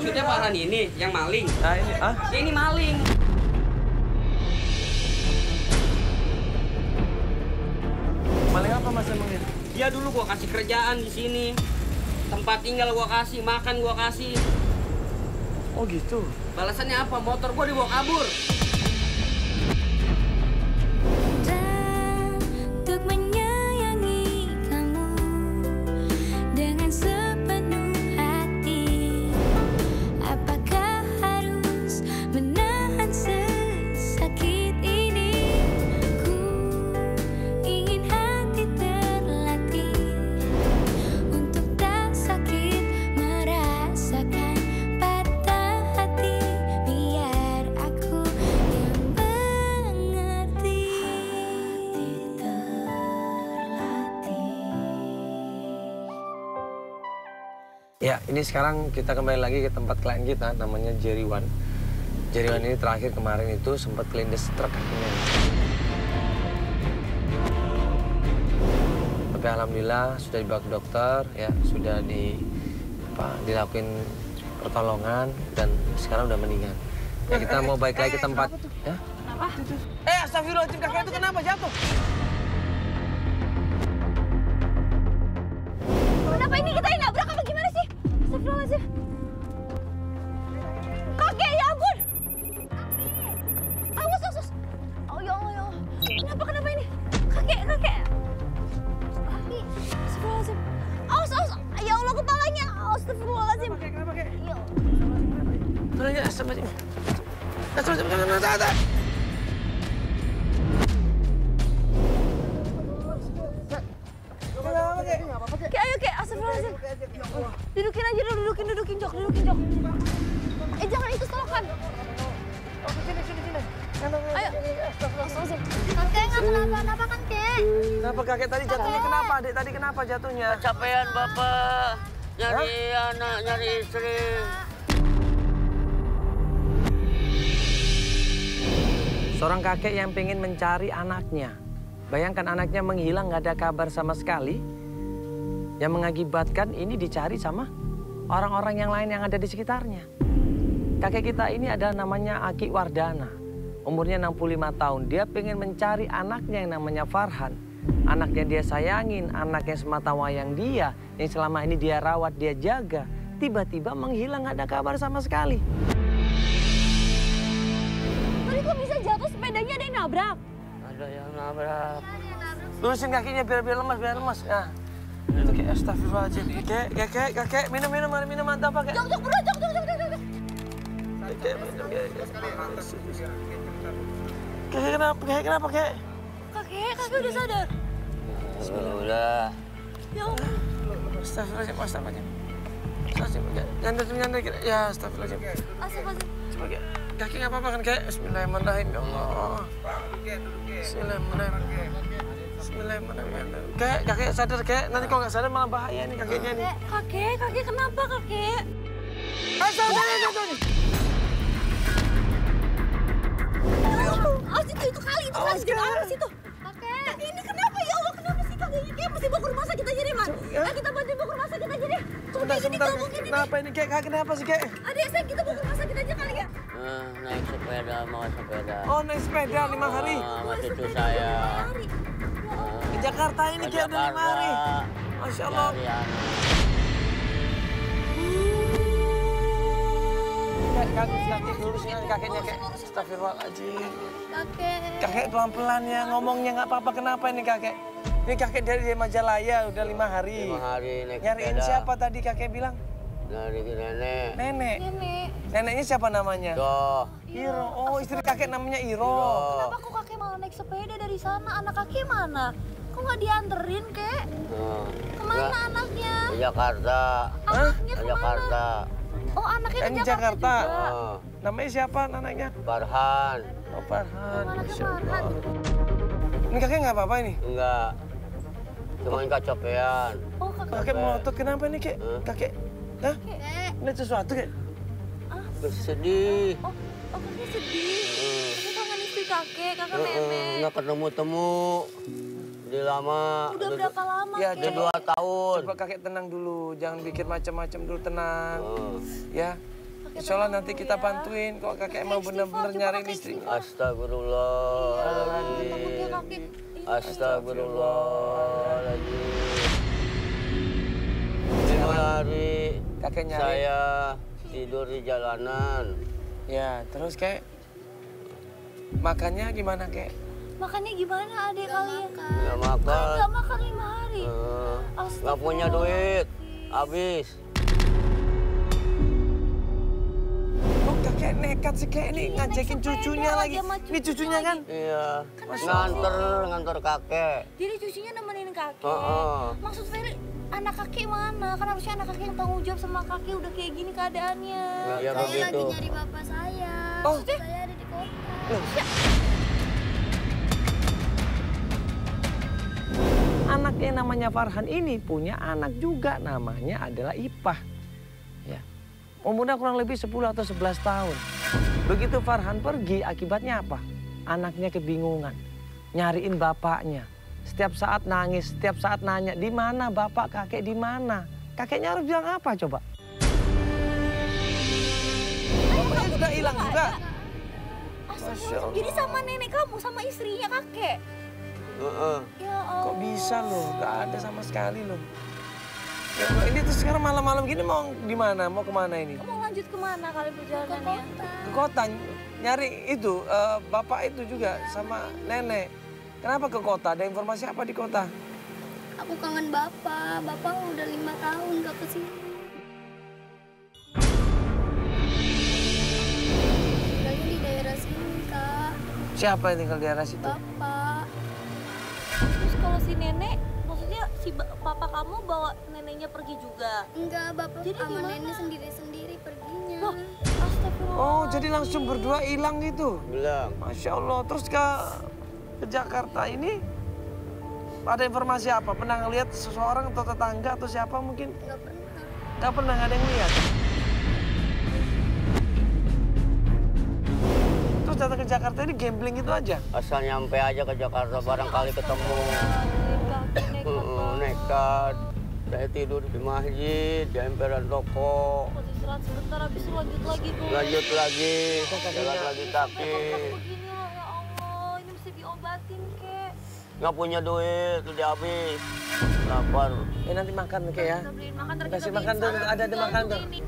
Maksudnya Farhan ini yang maling? Nah ini, Ya ini maling. Maling apa mas emangnya? Dia dulu gua kasih kerjaan di sini. Tempat tinggal gua kasih, makan gua kasih. Oh gitu? Balasannya apa? Motor gua dibawa kabur. Untuk menyayangi kamu dengan sepenuh hati, apakah harus menahan sesakit ini? Ku ingin hati terlatih untuk tak sakit merasakan patah hati, biar aku yang mengerti. Ya, ini sekarang kita kembali lagi ke tempat klien kita, namanya Jerry Wan. Jerry Wan ini terakhir kemarin itu sempat kelindes truk kakinya. Tapi alhamdulillah sudah dibawa ke dokter, ya sudah dilakukan pertolongan dan sekarang udah meninggal. Ya kita mau balik lagi ke tempat. Ya? Kenapa? Astagfirullahaladzim, kakek itu kenapa jatuh? Kenapa ini kita yang nabrak apa gimana sih? Astagfirullahaladzim. Kakek, ya ampun. Awas, awas. Oh ya Allah, ya Allah. Kenapa ini? Kakek. Astagfirullahaladzim. Awas. Ya Allah, kepalanya. Astagfirullahaladzim. Kenapa, Kek? Ya. Tolong ya, astagfirullahaladzim. Astagfirullahaladzim. Kek, ayo Kek, astagfirullahaladzim. Dudukin aja dulu, dudukin Jok. Jangan itu selokan. Sini. Ayo. Astagfirullahaladzim. Kakek nggak kenapa-napa kan, Kek? Kenapa kakek tadi jatuhnya? Kenapa adik tadi kenapa jatuhnya? Kecapean bapak. Nyari anak, nyari istri. Seorang kakek yang pengen mencari anaknya. Bayangkan anaknya menghilang, nggak ada kabar sama sekali. Yang mengakibatkan ini dicari sama orang-orang yang lain yang ada di sekitarnya. Kakek kita ini ada namanya Aki Wardana. Umurnya 65 tahun. Dia pengen mencari anaknya yang namanya Farhan. Anak yang dia sayangin, anak yang semata wayang dia. Yang selama ini dia rawat, dia jaga. Tiba-tiba menghilang, nggak ada kabar sama sekali. Tadi kok bisa jatuh sepedanya ada yang nabrak? Ada yang nabrak. Lurusin kakinya biar lemas. Nah. Itu kayak astagfirullahaladzim. Kakek, minum, mari minum, mantap apa, Kek? Jok, bro, Jok. Kakek kenapa, Kek? Kakek udah sadar. Udah. Ya Allah. Astagfirullahaladzim. Nyandar, ya astagfirullahaladzim. Astagfirullahaladzim. Coba, Kek. Kakek nggak apa-apa kan, Kek? Bismillahirrahmanirrahim, ya Allah. Bismillahirrahmanirrahim. Kakek sadar, Kek. Nanti kalau nggak sadar malah bahaya nih kakeknya nih. Kakek kenapa, Kakek? Astagfirullahaladzim. Itu kali situ. Kakek ini kenapa ya Allah, kenapa sih kakeknya? Kayak mesti bawa ke rumah sakit aja deh, Man. Kita bantuin bawa ke rumah sakit aja deh. Sebentar, kenapa ini, Kek? Kenapa sih, Kek? Adik saya kita bawa ke rumah sakit aja kali ya. Naik sepeda, mau sepeda. Oh, naik sepeda 5 hari. Sama cucu saya. Di Jakarta ini, Kek, udah 5 hari. Masya Allah. Cari anak. Kakek lurusin kakeknya, Kek. Astagfirullahaladzim. Kakek pelan-pelan ya, ngomongnya nggak apa-apa. Kenapa ini, kakek? Ini kakek dari Majalaya, udah 5 hari. 5 hari naik Nyariin sepeda. siapa tadi kakek bilang? Dari nenek. Nenek. Neneknya siapa namanya? Tuh. Iro. Oh, istri kakek namanya Iro. Kenapa kok kakek malah naik sepeda dari sana? Anak kakek mana? Kok nggak dianterin, Kek? Kemana anaknya? Ke Jakarta. Anaknya Ke kemana? Jakarta. Oh, anaknya Kan ke di Jakarta Jakarta. juga. Oh, Namanya siapa anaknya? Farhan. Oh, Farhan. Anaknya Masya Allah. Farhan. Ini kakek nggak apa-apa ini? Enggak. Cuma kecapean. Oh, kakek. Kakek melotot kenapa nih, Kek? Kakek, hah? Kek. Ini sesuatu, Kek? Sedih. Oh, kakek sedih. Kakek kangen istri kakek nenek. Nggak ketemu-temu. Udah lama. Udah berapa lama, Ya, Kek? Udah 2 tahun. Coba kakek tenang dulu, jangan pikir macam-macam dulu, tenang. Ya, Insya Allah nanti kita bantuin kok kakek mau bener-bener nyariin istri. Astagfirullahaladzim. Astagfirullahaladzim. 5 hari Kakek nyari. saya tidur di jalanan. Ya, terus kek makannya gimana kek? Makannya gimana adek kalian? Nggak makan. Nggak makan 5 hari. Nggak punya duit. Habis. Oh kakek nekat sih kek ini ngajakin cucunya lagi. Ini cucunya kan? Iya. Nganter kakek. Jadi cucunya nemenin kakek. Heeh. Maksud Ferry, anak kakek mana? Kan harusnya anak kakek yang tanggung jawab sama kakek udah kayak gini keadaannya. Ya Saya begitu. lagi nyari bapak saya. Oh. Saya ada di kota. Anak yang namanya Farhan ini punya anak juga namanya adalah Ipah. Ya. Umurnya kurang lebih 10 atau 11 tahun. Begitu Farhan pergi akibatnya apa? Anaknya kebingungan. Nyariin bapaknya. Setiap saat nangis, setiap saat nanya, di mana bapak, kakek di mana? Kakeknya harus bilang apa coba? Bapaknya sudah hilang juga. Astagfirullah. Jadi sama nenek kamu, sama istrinya kakek. Heeh. Ya Allah. Kok bisa loh? Gak ada sama sekali loh. Ya, Allah, ini tuh sekarang malam-malam gini mau di mana? Mau kemana ini? Mau lanjut kemana kalian perjalanannya? Ke kota nyari itu bapak itu juga sama nenek. Kenapa ke kota? Ada informasi apa di kota? Aku kangen bapak. Bapak udah 5 tahun gak kesini. Tinggalnya di daerah sini, Kak. Siapa yang tinggal di daerah situ? Bapak. Terus kalau si nenek, maksudnya si papa kamu bawa neneknya pergi juga? Enggak, bapak Jadi sama gimana? nenek sendiri-sendiri perginya. Loh, astagfirullah. Oh, jadi langsung berdua hilang gitu? Bilang. Masya Allah. Terus ke Jakarta ini ada informasi apa? Pernah ngeliat seseorang atau tetangga atau siapa mungkin? Enggak pernah. Nggak pernah, nggak ada yang lihat. Terus datang ke Jakarta ini gambling itu aja? Asal nyampe aja ke Jakarta barangkali ketemu. Nekat. Saya tidur di masjid, di emperan toko. Istirahat sebentar, habis itu lanjut lagi tuh. Lanjut lagi, jalan lagi kaki. Begini loh, ya Allah. Ini mesti diobatin, kek. Nggak punya duit, udah habis. Lapar. Nanti makan kek ya. Kita beliin makan, ntar kita Kasih beliin makan tuh, sana. ada makan tuh. Ini.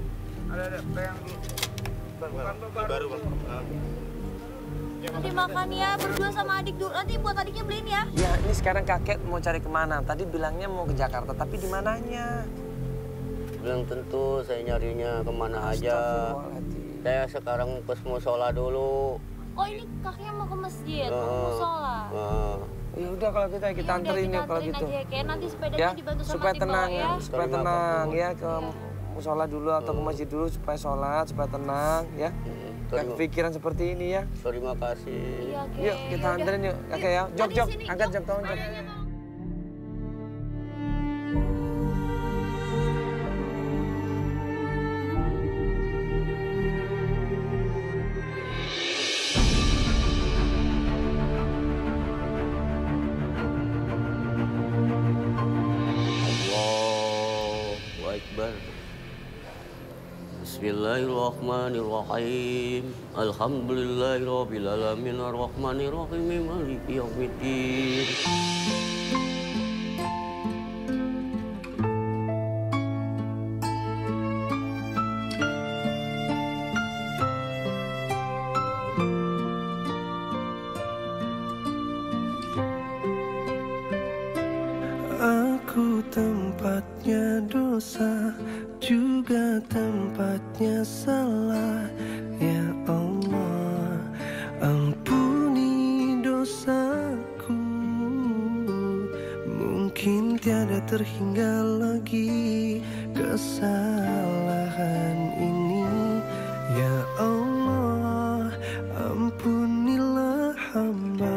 Nanti makan ya, berdua sama adik dulu. Nanti buat adiknya beliin ya. Ya, ini sekarang kakek mau cari kemana? Tadi bilangnya mau ke Jakarta, tapi di mananya? Belum tentu saya nyarinya kemana aja. Astagfirullahaladzim. Saya sekarang ke musola dulu. Oh ini kakeknya mau ke masjid, mau musola. Ya udah kalau gitu ya kita Ya udah, anterin kita yuk kalau anterin gitu. aja ya, kayak nanti sepedanya Ya, dibantu sama supaya tim tenang, bawa ya. supaya tenang ya ke musola dulu atau ke masjid dulu supaya sholat, supaya tenang ya. Gak kepikiran seperti ini ya. Terima kasih. Iya, Kek. Yuk kita Yaudah. anterin yuk kakek ya. Jok, Adik jok, sini, angkat Jok. jok, tolong jok. Allahu Akbar. Bismillahirrahmanirrahim. Alhamdulillahirabbil alamin arrahmanirrahim maliki yaumiddin. Aku tempatnya dosa, juga tempatnya salah. Ya Allah, ampuni dosaku. Mungkin tiada terhingga lagi kesalahan ini. Ya Allah, ampunilah hamba.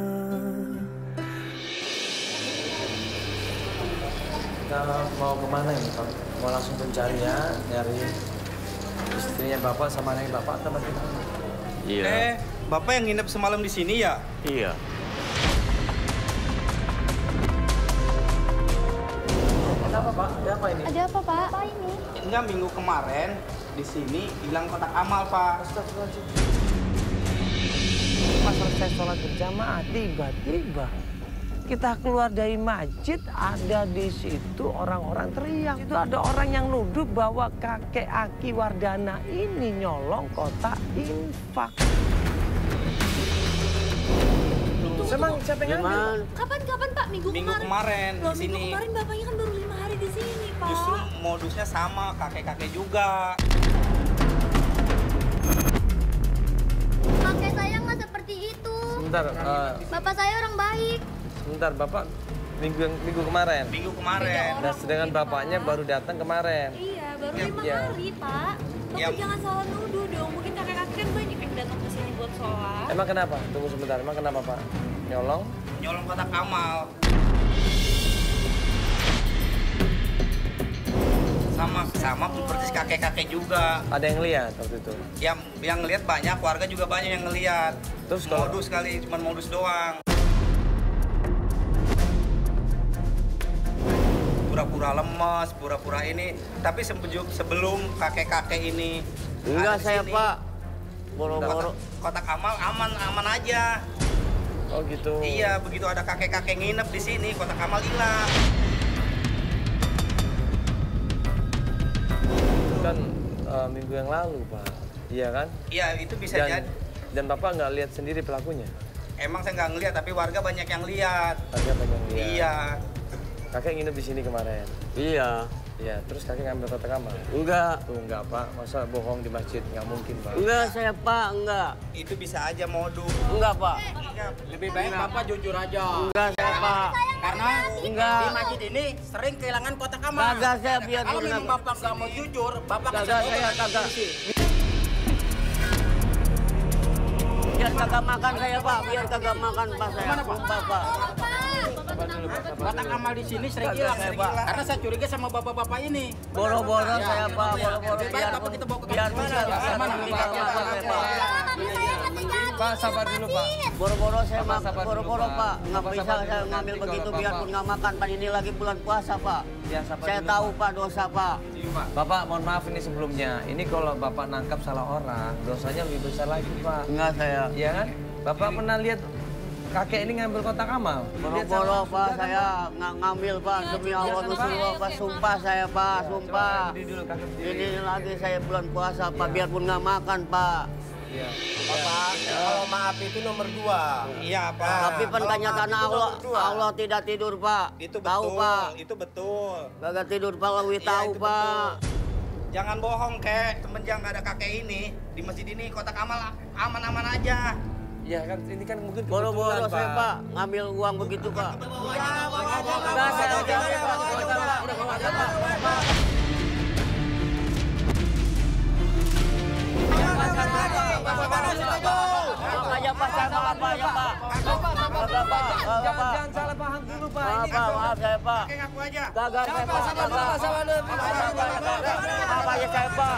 Kita mau kemana ini Pak? Mau langsung mencari ya, nyari istrinya Bapak sama anaknya Bapak atau bagaimana? Iya. Bapak yang nginep semalam di sini ya? Iya. Kenapa Pak? Ada apa ini? Ada apa, Pak? Apa ini? Enggak, minggu kemarin di sini hilang kotak amal, Pak. Pas selesai sholat berjamaah, tiba-tiba kita keluar dari masjid, ada di situ orang-orang teriak. Itu ada orang yang nuduh bahwa kakek Aki Wardana ini nyolong kotak infak. Emang siapa yang ngambil? Kapan Pak? Minggu kemarin Loh, di sini. Minggu kemarin bapaknya kan baru 5 hari di sini, Pak. Justru modusnya sama, kakek-kakek juga. Kakek saya nggak seperti itu. Sebentar, Bapak saya orang baik. sebentar Bapak minggu kemarin. Minggu kemarin. Dan sedangkan bapaknya baru datang kemarin. Iya, baru 5 Iya. hari, Pak. Bapak jangan salah nuduh dong. Mungkin kakek-kakek kan banyak yang datang ke sini buat sholat. Emang kenapa? Tunggu sebentar, emang kenapa Pak? Nyolong? Nyolong kotak amal. Sama pun persis kakek-kakek juga. Ada yang lihat waktu itu? Yang ngelihat banyak, warga juga banyak yang ngelihat. Terus kalau- modus kali, cuma modus doang. Pura-pura lemes, pura-pura ini. Tapi sebelum kakek-kakek ini Enggak ada di saya sini, Pak. Boro-boro. kotak amal aman aja. Oh gitu. Iya, begitu ada kakek-kakek nginep di sini, kotak amal hilang. Kan minggu yang lalu Pak, iya kan? Iya, itu bisa jadi. Dan Bapak nggak lihat sendiri pelakunya? Emang saya nggak ngeliat, tapi warga banyak yang lihat. Harga banyak lihat. Iya. Kakek nginep di sini kemarin. Iya. Iya, terus kakek ngambil kotak amal. Enggak. Tuh enggak Pak, masa bohong di masjid? Nggak mungkin Pak. Enggak saya Pak, enggak. Itu bisa aja modus. Enggak Pak. Lebih baik Bapak jujur aja. Enggak saya Pak. Karena Enggak. di masjid ini sering kehilangan kotak amal. Kagak saya biar Kalau dulu memang nggak- Bapak nggak mau jujur, Bapak kasih Kagak tahu saya ke kagak. polisi. Biar kagak makan saya Pak, biar kagak makan Pak saya. Sumpah Pak. Kotak amal di sini sering hilang. Karena saya curiga sama bapak-bapak ini. Boro-boro saya Pak, boro-boro Lebih baik biar Bapak kita bawa ke biar kantor bisa polisi. bisa Aman, nanti Bapak. kagak makan saya Pak. Pak, sabar dulu Pak. Boro-boro saya Bapak Pak, sabar dulu, boro-boro Pak. Pak. Nggak Bapak bisa sabar saya dulu. ngambil Nanti begitu kalau biarpun Bapak- nggak makan Pak. Ini lagi bulan puasa Pak. Ya, sabar Saya dulu, tahu Pak. Pak dosa Pak. Bapak, mohon maaf ini sebelumnya. Ini kalau Bapak nangkap salah orang, dosanya lebih besar lagi Pak. Enggak saya. Iya kan? Bapak pernah lihat kakek ini ngambil kotak amal? Lihat Boro-boro sama Pak, juga kan, saya nggak ngambil Pak. Demi Allah Pak. Rasulullah Pak, sumpah saya Pak, sumpah. Coba berdiri dulu, kakek berdiri. Ini lagi saya bulan puasa Pak, biarpun nggak makan Pak. Iya. Bapak, kalau maaf itu nomor 2. Iya, Pak. Tapi kan kenyataan Allah tidak tidur Pak. Itu betul. Tahu Pak. Itu betul. Kagak tidur Pak, Lawi Iya, tahu itu Pak. Jangan bohong, Kek. Semenjak nggak ada kakek ini, di masjid ini kotak amal aman-aman aja. Iya kan, ini kan mungkin Boro-boro kebetulan, saya Pak, ngambil uang begitu Pak. Enggak saya udah Jangan salah paham dulu Pak. Ini Maaf saya Pak. Kakek ngaku aja. Gagal saya Pak. Maaf aja saya Pak.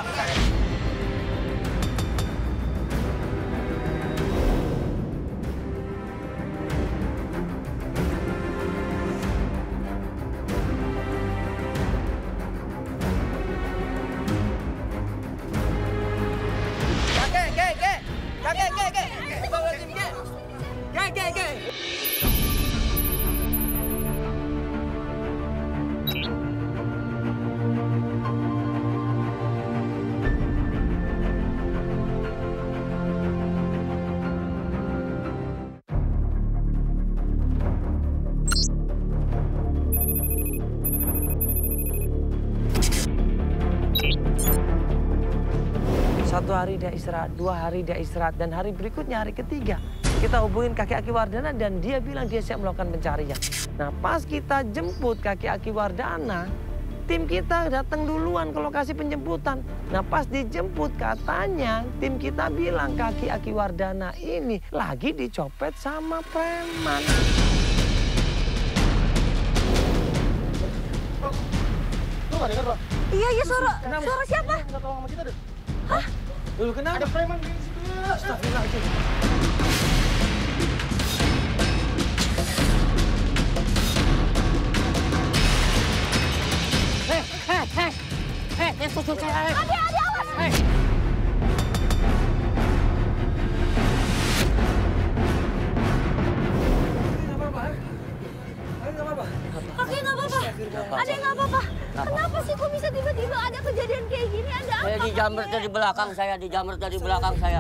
Satu hari dia istirahat, 2 hari dia istirahat, dan hari berikutnya, hari ketiga, kita hubungin kakek Aki Wardana dan dia bilang dia siap melakukan pencarian. Nah, pas kita jemput kakek Aki Wardana, tim kita datang duluan ke lokasi penjemputan. Nah, pas dijemput katanya tim kita bilang kakek Aki Wardana ini lagi dicopet sama preman. Iya, suara siapa? Dulu kenapa? Ada preman di situ. Astagfirullahaladzim. Dijamretnya di belakang saya, dijamretnya di belakang saya.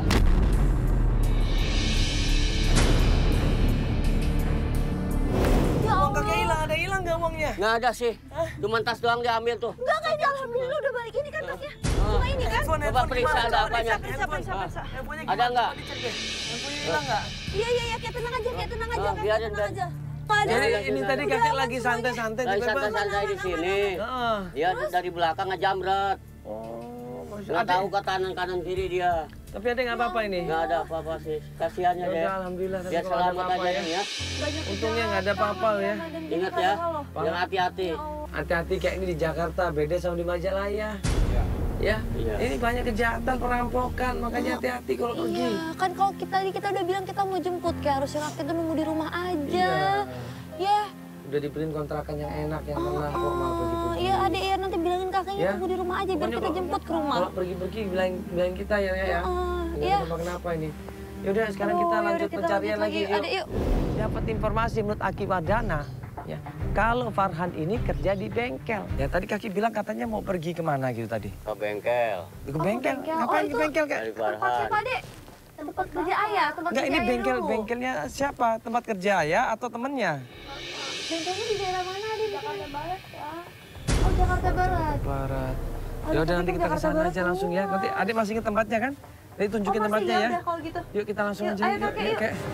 Uang kakek hilang, ada hilang nggak uangnya? Nggak ada sih, cuma tas doang diambil tuh. Enggak, kayak alhamdulillah udah balik ini kan tasnya. Cuma ini kan? Coba periksa ada apanya. Periksa. Ada nggak? Handphonenya hilang nggak? Iya, kayak tenang aja, kakek, biarin, tenang aja. Nggak ada. Jadi ini tadi kakek lagi santai-santai Lagi tiba-tiba. santai-santai di sini. Heeh. Dia dari belakang ngejamret. Oh, Nggak tahu ke kanan kiri dia. Tapi ada nggak apa-apa ini? Nggak ada apa-apa sih. Kasihannya Ya dia. udah, alhamdulillah. Tapi Dia kalau ada selamat apa-apa aja nih ya. Untungnya nggak ada apa-apa ya. Ingat ya, jangan hati-hati. Hati-hati kayak ini di Jakarta, beda sama di Majalaya. Ya, Iya. ini banyak kejahatan, perampokan, makanya hati-hati kalau pergi. Iya, kan kalau kita udah bilang kita mau jemput, kayak harusnya kakek tuh nunggu di rumah aja. Ya. Udah dibeliin kontrakan yang enak, yang tenang kok mau pergi-pergi. Iya, adek ya nanti bilangin kakeknya Ya. tunggu di rumah aja biar Pokoknya kita kalau- jemput ke rumah. Kalau pergi-pergi bilangin kita ya. Iya. Kenapa ini? Yaudah sekarang kita Yaudah, lanjut kita pencarian lanjut lagi. lagi. Adek, yuk. Dapat informasi menurut Aki Wadana, ya, kalau Farhan ini kerja di bengkel. Ya tadi kaki bilang katanya mau pergi kemana gitu tadi. Ke bengkel. Ke bengkel? bengkel. Ngapain Oh, ke itu- bengkel kak? Dari Tempat Farhan. siapa, Dek? Tempat kerja ayah, tempat Enggak, kerja ini ayah dulu. bengkelnya siapa? Tempat kerja ya atau temennya? Bengkelnya di daerah mana, Dek? Jakarta Barat, ya. Oh, Jakarta Barat. Barat. Oh, Ya udah tapi nanti kan kita ke Jakarta sana Barat aja langsung ya. Nanti adik masih ingat tempatnya kan? Nanti tunjukin Oh, masih? tempatnya ya. Udah kalau gitu. Yuk kita langsung Yuk, aja. ayo, kakek, yuk. Kak.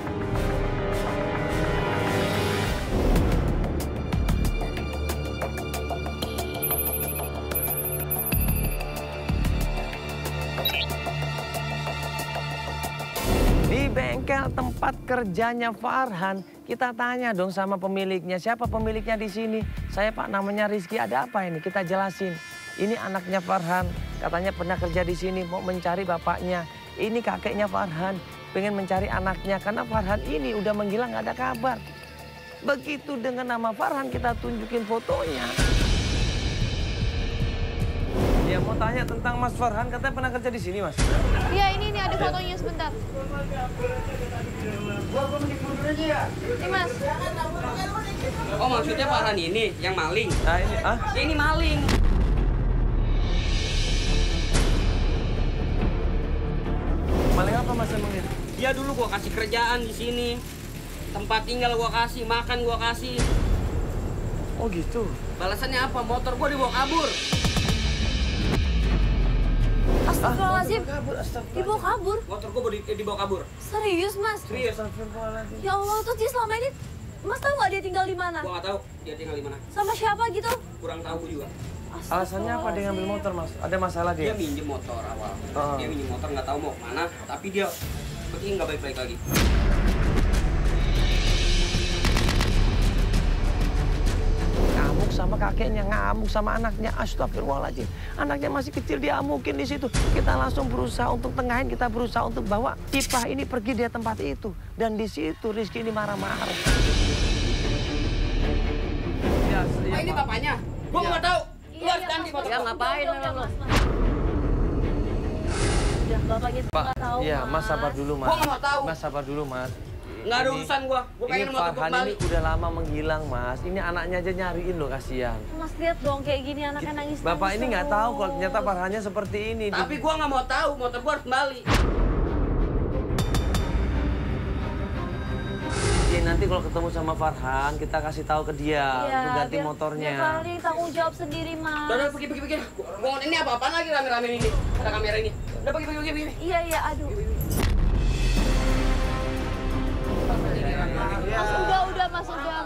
Di bengkel tempat kerjanya Farhan, kita tanya dong sama pemiliknya. Siapa pemiliknya di sini? Saya Pak, namanya Rizky. Ada apa ini? Kita jelasin. Ini anaknya Farhan, katanya pernah kerja di sini, mau mencari bapaknya. Ini kakeknya Farhan, pengen mencari anaknya. Karena Farhan ini udah menghilang, nggak ada kabar. Begitu dengan nama Farhan, kita tunjukin fotonya. Ya mau tanya tentang Mas Farhan, katanya pernah kerja di sini, Mas. Iya, ini ada fotonya sebentar. Ini, Mas. Oh maksudnya Farhan ini yang maling? Nah ini, Ya ini maling. maling apa Mas emang ini? Dia dulu gua kasih kerjaan di sini. Tempat tinggal gua kasih, makan gua kasih. Oh gitu. Balasannya apa? Motor gua dibawa kabur. Astagfirullahaladzim. Dibawa kabur? Motor gua dibawa kabur. Serius, Mas? Serius. Ya Allah, terus dia selama ini, Mas tahu nggak dia tinggal di mana? Gua nggak tahu dia tinggal di mana. Sama siapa gitu? Kurang tahu gua juga. Alasannya apa dia ngambil motor Mas? Ada masalah Dia dia? minjem motor awal. Oh. Dia minjem motor nggak tahu mau kemana. Tapi dia begini nggak baik-baik lagi. Ngamuk sama kakeknya, ngamuk sama anaknya. Astagfirullahaladzim. Anaknya masih kecil, diamukin di situ. Kita langsung berusaha untuk tengahin, kita berusaha untuk bawa Ipah ini pergi dari tempat itu. Dan di situ Rizky ini marah-marah. Ya, Oh, ini bapaknya. Gua nggak tahu. Lu harus ganti motor. Ya gua. ngapain memang lo? Udah, Bapak gitu Pak, nggak tahu, iya Mas sabar dulu Mas. Gua nggak mau tahu. Mas sabar dulu Mas. Nggak ada urusan gua. Gua pengen Ini motor gua Farhan kembali. ini udah lama menghilang Mas. Ini anaknya aja nyariin loh, kasihan. Mas lihat dong kayak gini anaknya nangis. Bapak ini nggak tahu kalau ternyata Farhannya seperti ini. Tapi gua nggak mau tahu. Motor gua harus kembali. Ya, nanti kalau ketemu sama Farhan, kita kasih tahu ke dia untuk ganti motornya. Ya kali tanggung jawab sendiri, Mas. Udah pergi. Gua ini apa-apaan lagi rame-rame ini. Ada kamera ini. Udah pergi. Iya, aduh. Mas, udah, Mas.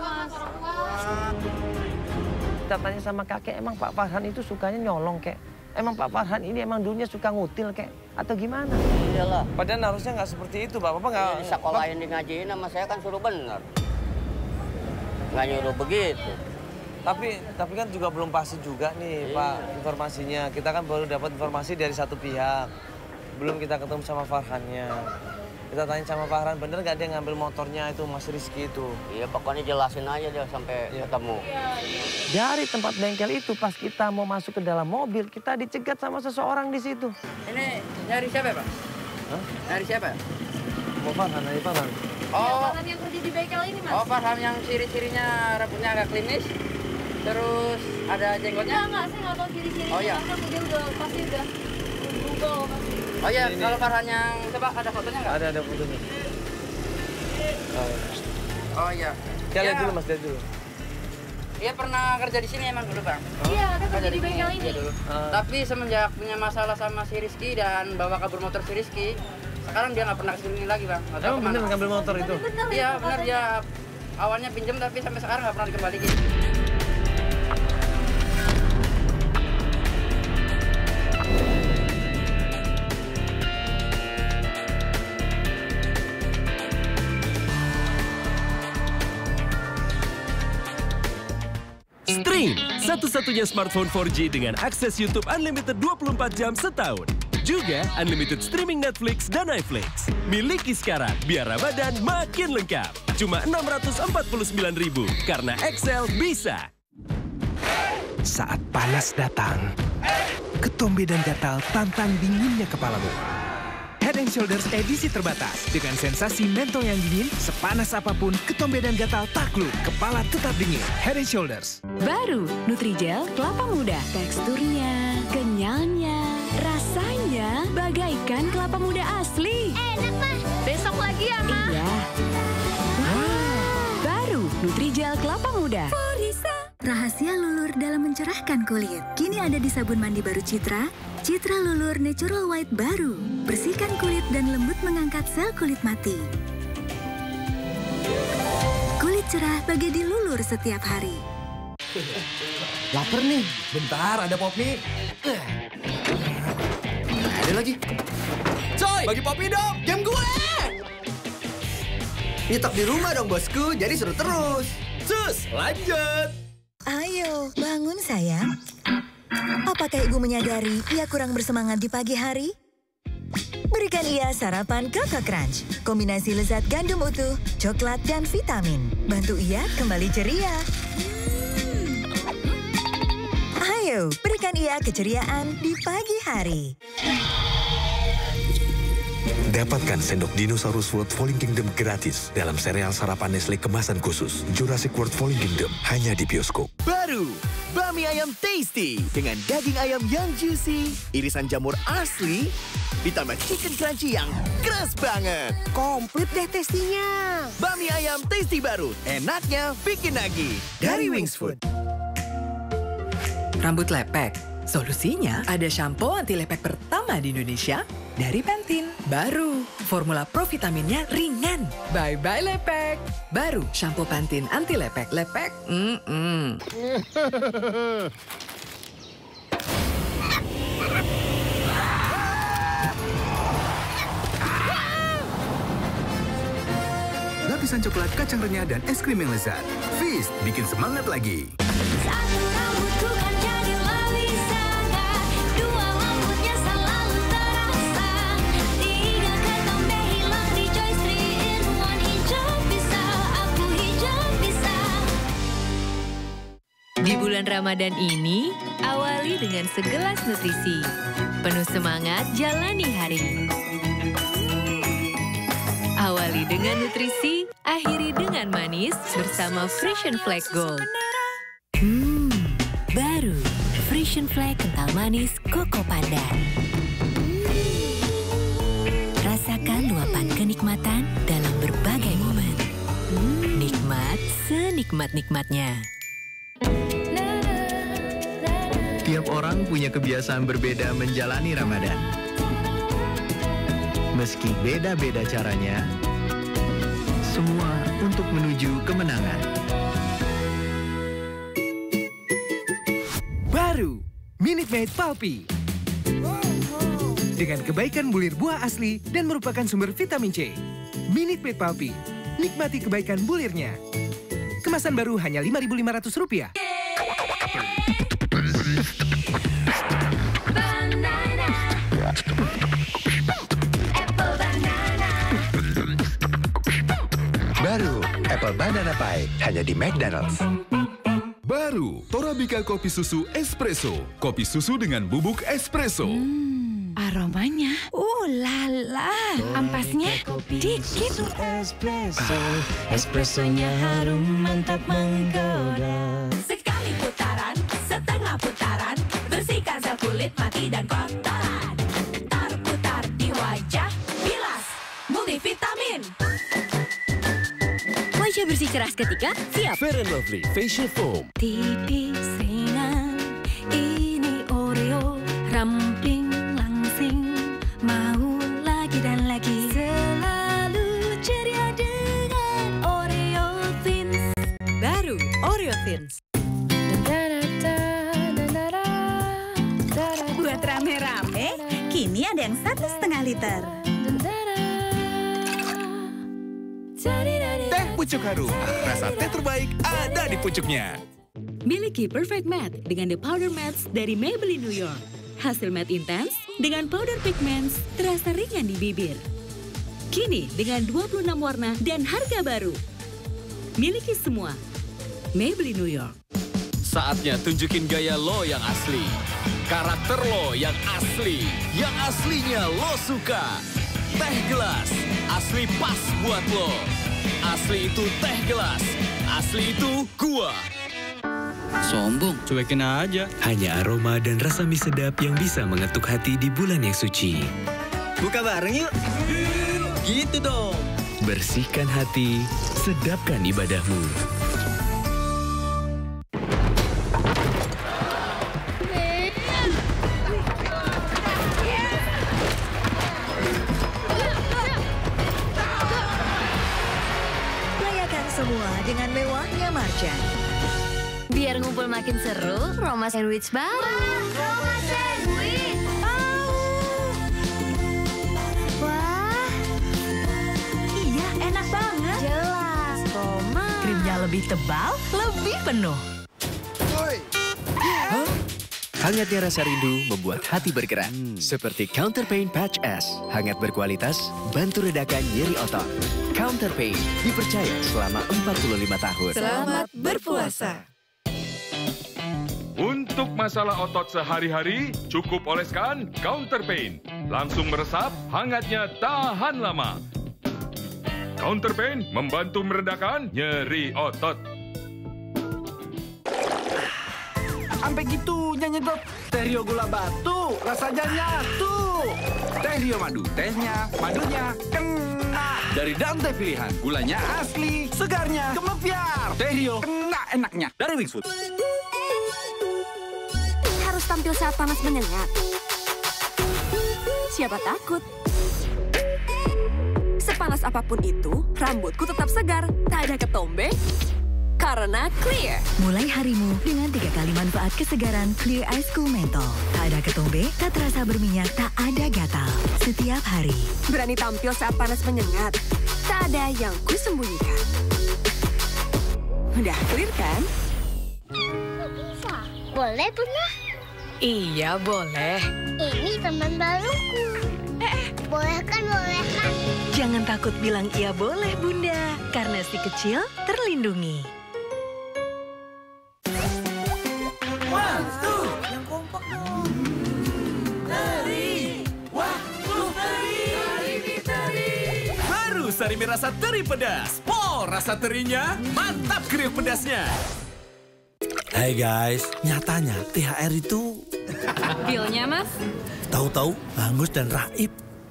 Kita tanya sama kakek, emang Pak Farhan itu sukanya nyolong kek? Emang Pak Farhan ini emang dulunya suka ngutil kek? Atau gimana? Iyalah. Padahal harusnya nggak seperti itu, Bapak nggak. Di sekolahin di ngajiin sama saya kan suruh bener. Nggak nyuruh begitu. Tapi kan juga belum pasti juga nih Pak informasinya. Kita kan baru dapat informasi dari satu pihak. Belum kita ketemu sama Farhannya. Kita tanya sama Farhan, bener nggak dia ngambil motornya itu Mas Rizky itu? Iya pokoknya jelasin aja dia sampai ketemu. Dari tempat bengkel itu pas kita mau masuk ke dalam mobil, kita dicegat sama seseorang di situ. Ini nyari siapa, Pak? Hah? Nyari siapa? Mau Farhan, dari Farhan. Oh, Farhan yang kerja di bengkel ini, Mas. oh Farhan yang ciri-cirinya rambutnya agak klimis. Terus ada jenggotnya. Enggak, saya nggak tahu ciri-cirinya. Oh, iya. Karena dia udah pasti udah Oh iya, kalau Farhan yang coba ada fotonya nggak? Ada fotonya. Oh iya. Lihat dulu Mas, lihat dulu. Dia pernah kerja di sini emang dulu Bang. Iya, ada kerja di bengkel ini. Dulu. Tapi semenjak punya masalah sama si Rizky dan bawa kabur motor si Rizky, sekarang dia nggak pernah kesini lagi Bang. Emang bener ngambil motor itu? Iya benar, dia awalnya pinjam tapi sampai sekarang nggak pernah dikembalikan. Stream, satu-satunya smartphone 4G dengan akses YouTube Unlimited 24 jam setahun. Juga unlimited streaming Netflix dan iFlix. Miliki sekarang, biar Ramadan makin lengkap. Cuma 649.000, karena Excel bisa. Saat panas datang, ketombe dan gatal tantang dinginnya kepalamu. Head & Shoulders edisi terbatas. Dengan sensasi mentol yang dingin, sepanas apapun, ketombe dan gatal takluk, kepala tetap dingin. Head & Shoulders. Baru, Nutrijel kelapa muda. Teksturnya, kenyalnya, rasanya bagaikan kelapa muda asli. Enak mah, besok lagi ya mah. Iya. Baru, Nutrijel kelapa muda. Rahasia lulur dalam mencerahkan kulit. Kini ada di sabun mandi baru Citra. Citra Lulur Natural White baru. Bersihkan kulit dan lembut mengangkat sel kulit mati. Kulit cerah bagai dilulur setiap hari. Laper nih. Bentar, ada pop mie. Ada lagi. Coy, bagi pop mie dong. Game gue. Nyetok di rumah dong bosku, jadi seru terus. Sus, lanjut. Ayo, bangun sayang. Apakah ibu menyadari ia kurang bersemangat di pagi hari? Berikan ia sarapan Koko Crunch. Kombinasi lezat gandum utuh, coklat, dan vitamin. Bantu ia kembali ceria. Ayo, berikan ia keceriaan di pagi hari. Dapatkan sendok Dinosaurus World Falling Kingdom gratis dalam sereal sarapan Nestle kemasan khusus Jurassic World Falling Kingdom hanya di bioskop. Baru, bami ayam tasty dengan daging ayam yang juicy, irisan jamur asli, ditambah chicken crunchy yang keras banget. Komplit deh tastinya. Bami ayam tasty baru, enaknya bikin nagih. Dari Wings Food. Rambut lepek? Solusinya ada shampoo anti lepek pertama di Indonesia dari Pantene. Baru, formula provitaminnya ringan. Bye-bye lepek. Baru, shampoo Pantene anti lepek. Lepek? Lapisan coklat, kacang renyah, dan es krim yang lezat. Feast, bikin semangat lagi. Di bulan Ramadan ini, awali dengan segelas nutrisi. Penuh semangat, jalani hari. Awali dengan nutrisi, akhiri dengan manis bersama Frisian Flag Gold. Baru, Frisian Flag kental manis Koko Pandan. Rasakan luapan kenikmatan dalam berbagai momen. Nikmat senikmat-nikmatnya. Tiap orang punya kebiasaan berbeda menjalani Ramadan. Meski beda-beda caranya, semua untuk menuju kemenangan. Baru, Minute Maid Pulpy. Dengan kebaikan bulir buah asli dan merupakan sumber vitamin C. Minute Maid Pulpy, nikmati kebaikan bulirnya. Kemasan baru hanya Rp5.500. Baru, Apple Banana Pie hanya di McDonald's. Baru, Torabika Kopi Susu Espresso. Kopi susu dengan bubuk espresso. Aromanya, lala, ampasnya dikit. Espressonya harum mantap menggoda. Sekali putaran, setengah putaran, bersihkan sel kulit mati dan kotoran. Wajah bersih cerah seketika, siap. Fair and Lovely Facial Foam. Tipis ringan, ini Oreo, ramping langsing, mau lagi dan lagi. Selalu ceria dengan Oreo Thins. Baru Oreo Thins. Buat rame-rame, kini ada yang 1,5 liter. Teh pucuk harum, rasa teh terbaik ada di pucuknya. Miliki Perfect Matte dengan The Powder Mattes dari Maybelline New York. Hasil matte intens dengan powder pigments terasa ringan di bibir. Kini dengan 26 warna dan harga baru. Miliki semua. Maybelline New York. Saatnya tunjukin gaya lo yang asli. Karakter lo yang asli. Yang aslinya lo suka. Teh gelas, asli pas buat lo. Asli itu teh gelas, asli itu gua. Sombong, cuekin aja. Hanya aroma dan rasa mie sedap yang bisa mengetuk hati di bulan yang suci. Buka bareng yuk. Gitu dong. Bersihkan hati, sedapkan ibadahmu. Semua dengan mewahnya Marjan. Biar ngumpul makin seru, Roma Sandwich bareng. Roma Sandwich. Wah, iya enak banget. Jelas, Roma. Krimnya lebih tebal, lebih penuh. Hangatnya rasa rindu membuat hati bergerak. Seperti Counterpain Patch S. Hangat berkualitas, bantu redakan nyeri otot. Counterpain dipercaya selama 45 tahun. Selamat berpuasa. Untuk masalah otot sehari-hari, cukup oleskan Counterpain. Langsung meresap, hangatnya tahan lama. Counterpain membantu meredakan nyeri otot. Sampai gitunya nyedot. Teh Rio gula batu, rasanya nyatu. Teh Rio madu, tehnya, madunya kena. Dari Dante pilihan, gulanya asli, segarnya gemepiar. Teh Rio kena enaknya. Dari Wingfood. Harus tampil saat panas menyengat. Siapa takut? Sepanas apapun itu, rambutku tetap segar, tak ada ketombe. Karena Clear. Mulai harimu dengan 3 kali manfaat kesegaran Clear Ice Cool Menthol. Tak ada ketombe, tak terasa berminyak, tak ada gatal. Setiap hari. Berani tampil saat panas menyengat. Tak ada yang kusembunyikan. Udah clear kan? Bisa. Boleh, Bunda? Iya, boleh. Ini teman baruku. Boleh kan, boleh kan? Jangan takut bilang iya boleh, Bunda. Karena si kecil terlindungi. Yang kompak dong. Teri. Waktu teri. Baru Sarimi rasa teri pedas. Rasa terinya mantap kriuk pedasnya. Hai guys, nyatanya THR itu... Bilnya, Mas? Tahu-tahu hangus dan raib.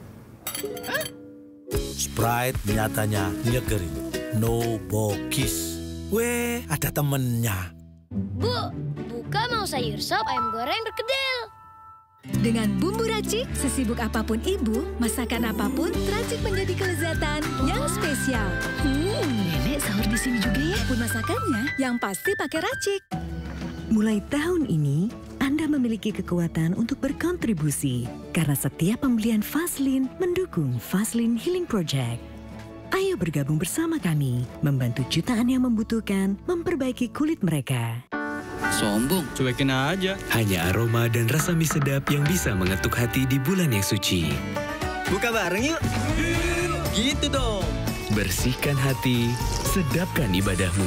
Sprite nyatanya nyegerin. No bokis. Weh, ada temennya. Bu, buka mau sayur sop ayam goreng berkedel. Dengan bumbu racik, sesibuk apapun ibu, masakan apapun teracik menjadi kelezatan yang spesial. Nenek sahur di sini juga ya. Pun masakannya yang pasti pakai racik. Mulai tahun ini, Anda memiliki kekuatan untuk berkontribusi karena setiap pembelian Vaseline mendukung Vaseline Healing Project. Ayo bergabung bersama kami, membantu jutaan yang membutuhkan memperbaiki kulit mereka. Sombong, cuekin aja. Hanya aroma dan rasa mie sedap yang bisa mengetuk hati di bulan yang suci. Buka bareng yuk. Gitu dong. Bersihkan hati, sedapkan ibadahmu.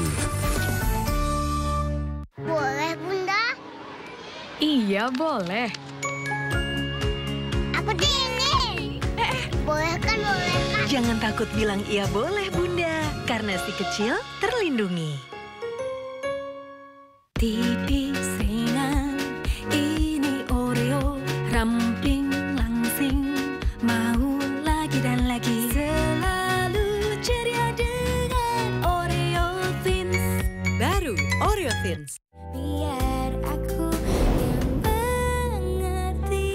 Boleh, Bunda? Iya, boleh. Aku dingin. Boleh kan, boleh kan? Jangan takut bilang iya boleh, Bunda. Karena si kecil terlindungi. Tipis ringan, ini Oreo, ramping langsing, mau lagi dan lagi. Selalu ceria dengan Oreo. Stereo Fins. Biar aku yang mengerti,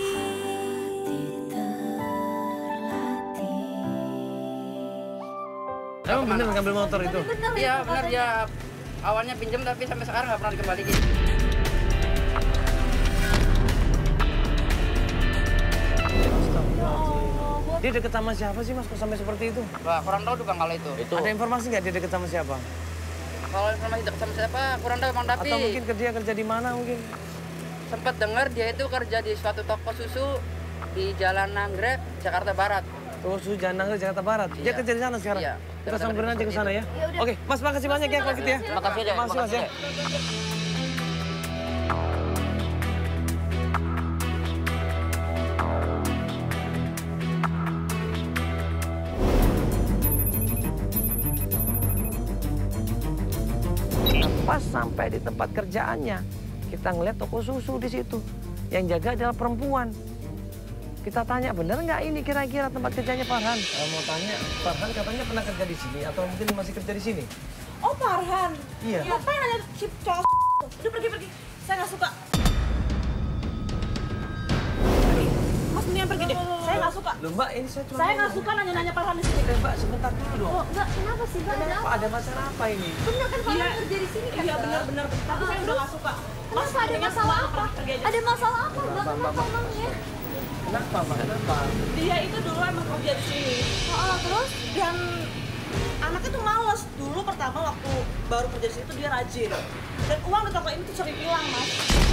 Emang bener ngambil motor itu? Iya benar ya. Awalnya pinjam tapi sampai sekarang nggak pernah dikembalikan. Dia deket sama siapa sih Mas kok sampai seperti itu? Wah, kurang tahu juga kalau itu. Ada informasi nggak dia deket sama siapa? Kalau informasi deket sama siapa kurang tahu Bang Dapi. Atau mungkin dia kerja di mana mungkin? Sempat dengar dia itu kerja di suatu toko susu di Jalan Nagrek, Jakarta Barat. Toko susu Jalan Nagrek, Jakarta Barat. Dia kerja di sana sekarang? Iya. Kita samperin aja ke sana ya. Oke, Mas makasih banyak ya kalau gitu ya. Makasih deh. Makasih Mas ya. Pas sampai di tempat kerjaannya, kita ngeliat toko susu di situ. Yang jaga adalah perempuan. Kita tanya, bener nggak ini kira-kira tempat kerjanya Farhan? Mau tanya, Farhan katanya pernah kerja di sini atau mungkin masih kerja di sini? Oh, Farhan. Iya. Ngapain nanya chip cowok? Udah pergi. Saya nggak suka. Mas mendingan pergi deh. Saya nggak suka. Loh Mbak, ini saya cuma... Saya nggak suka nanya-nanya Farhan di sini. Mbak, sebentar dulu dong. Oh, enggak, kenapa sih, Mbak? Ada apa? Ada masalah apa ini? Bener kan Farhan kerja di sini kan? Iya, benar. Tapi saya udah nggak suka. Mas, Kenapa ada masalah apa? Ada masalah apa, Mbak? Kenapa emangnya? Kenapa, Mbak? Kenapa? Dia itu dulu emang kerja di sini. Terus? Dan anaknya tuh males. Dulu pertama waktu baru kerja di situ dia rajin. Dan uang di toko ini tuh sering hilang, Mas.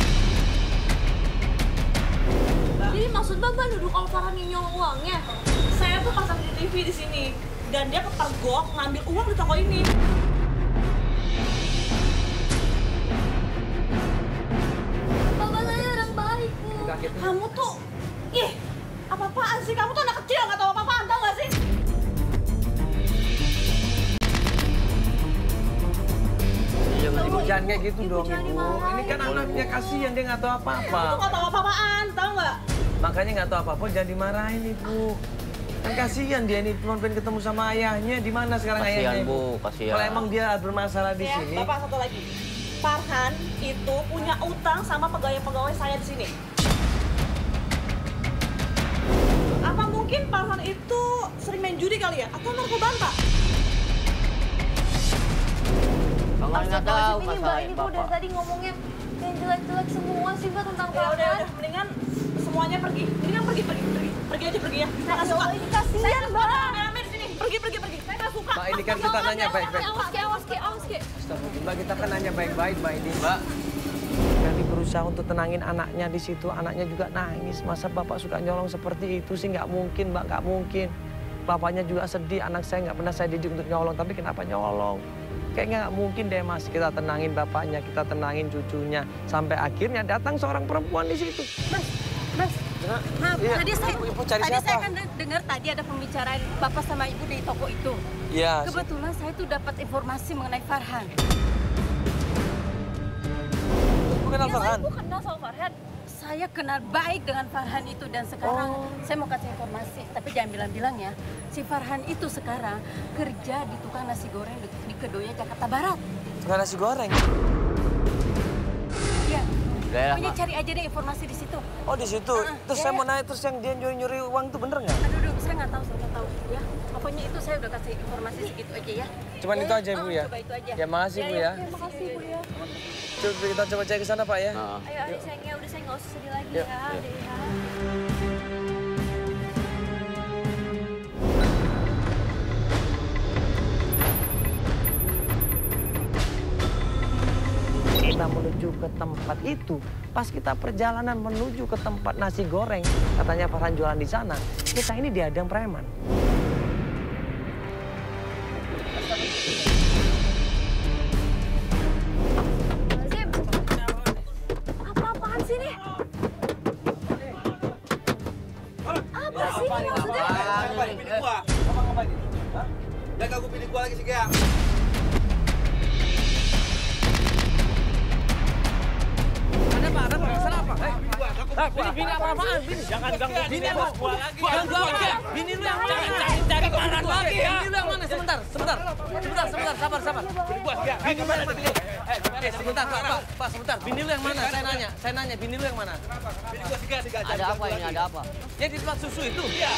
Jadi maksud Mbak nuduh kalau Farhan nyolong uangnya? Saya tuh pasang CCTV di sini. Dan dia kepergok ngambil uang di toko ini. Bapak saya orang baik, Bu. Kamu tuh, apa-apaan sih? Kamu tuh anak kecil, nggak tahu apa-apaan, tau nggak sih? Ibu jangan kayak gitu dong, Ibu. Ini kan anaknya kasihan, dia nggak tahu apa-apa. Kamu tuh nggak tahu apa-apaan, tau nggak? Makanya nggak tahu apa-apa, jangan dimarahin, Ibu. Kan kasihan dia nih, cuma pengen ketemu sama ayahnya. Di mana sekarang ayahnya, Kasihan, Ibu? Bu, kasihan. Kalau emang dia bermasalah di Ya, sini. Bapak satu lagi. Farhan itu punya utang sama pegawai-pegawai saya di sini. Apa mungkin Farhan itu sering main judi kali ya? Atau narkoba, Pak? Bang nggak tahu Ini Mbak, masalah ini Bu dari Bapak. tadi ngomongnya yang jelek-jelek semua sih Mbak tentang Ya Farhan. udah, mendingan semuanya pergi. Mendingan pergi aja pergi ya. Saya nggak suka. Ini kasihan, Mbak. Rame-rame di sini. Pergi. Saya nggak suka. Mbak, ini kan kita nanya baik-baik. Awas, Ki. Mbak, kita kan nanya baik-baik, Mbak ini, Mbak. Kali berusaha untuk tenangin anaknya di situ, anaknya juga nangis. Masa Bapak suka nyolong seperti itu sih? Nggak mungkin, Mbak, nggak mungkin. Bapaknya juga sedih, anak saya nggak pernah saya didik untuk nyolong, tapi kenapa nyolong? Kayaknya nggak mungkin deh, Mas. Kita tenangin bapaknya, kita tenangin cucunya. Sampai akhirnya datang seorang perempuan di situ. Mas. Iya. Tadi siapa? saya kan dengar tadi ada pembicaraan Bapak sama Ibu di toko itu. Iya. Kebetulan saya tuh dapat informasi mengenai Farhan. Ibu kenal Farhan? Saya kenal sama Farhan. Saya kenal baik dengan Farhan itu dan sekarang saya mau kasih informasi, tapi jangan bilang-bilang ya. Si Farhan itu sekarang kerja di tukang nasi goreng di Kedoya, Jakarta Barat. Tukang nasi goreng? Iya. Udah Pokoknya cari aja deh informasi di situ. Oh, di situ. Terus saya mau nanya, terus yang dia nyuri-nyuri uang itu bener nggak? Aduh, saya nggak tahu ya. Pokoknya itu saya udah kasih informasi segitu aja ya. Cuman itu aja, Bu ya? Coba itu aja. Ya, makasih, Bu ya. Makasih, Bu ya. Coba kita coba cek ke sana, Pak ya. Ayo, sayangnya udah saya nggak usah sedih lagi Yuk, ya. yuk. Deh, ya. Kita menuju ke tempat itu, pas kita perjalanan menuju ke tempat nasi goreng, katanya Farhan jualan di sana, kita ini dihadang preman. Apa-apaan sih nih? Apa sih ini maksudnya? Pilih gua. Jangan ganggu pilih gua lagi sih, Gia. Ada apa? Masalah apa? Bini apa-apaan? Jangan ganggu bini gua lagi. Bini lu yang mana? Cari Farhan lagi ya. Bini lu yang mana? Sebentar. Sabar. Bini gua, Gia. Bini mana? Sebentar, Pak, sebentar. Bini lu yang mana? Saya nanya, bini lu yang mana? Bini gua digajar. Ada apa ini? Ada apa? Yang di tempat susu itu? Iya.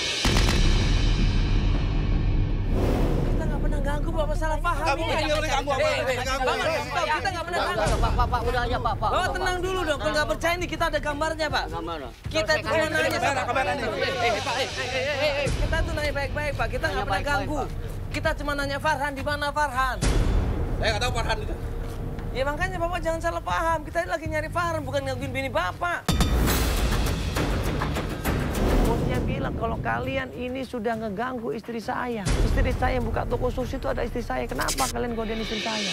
Kita nggak pernah ganggu, Bapak salah paham. Kamu ini oleh kamu apa? Kita nggak pernah ganggu. Pak, udah aja, Pak. Bapak tenang dulu dong, kalau nggak percaya nih kita ada gambarnya, Pak. Kita itu cuma nanya, Pak. Kita tuh nanya baik-baik, Pak. Kita nggak pernah ganggu. Kita cuma nanya Farhan, di mana Farhan? Saya nggak tahu Farhan itu. Ya makanya Bapak jangan salah paham. Kita lagi nyari Farhan, bukan ngangguin bini Bapak. Bosnya bilang kalau kalian ini sudah ngeganggu istri saya. Istri saya yang buka toko sushi itu ada istri saya. Kenapa kalian godain istri saya?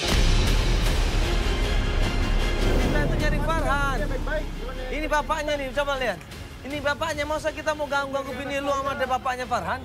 Kita itu nyari Farhan. Ini bapaknya nih, coba lihat. Ini bapaknya, masa kita mau ganggu bini lu sama ada bapaknya Farhan?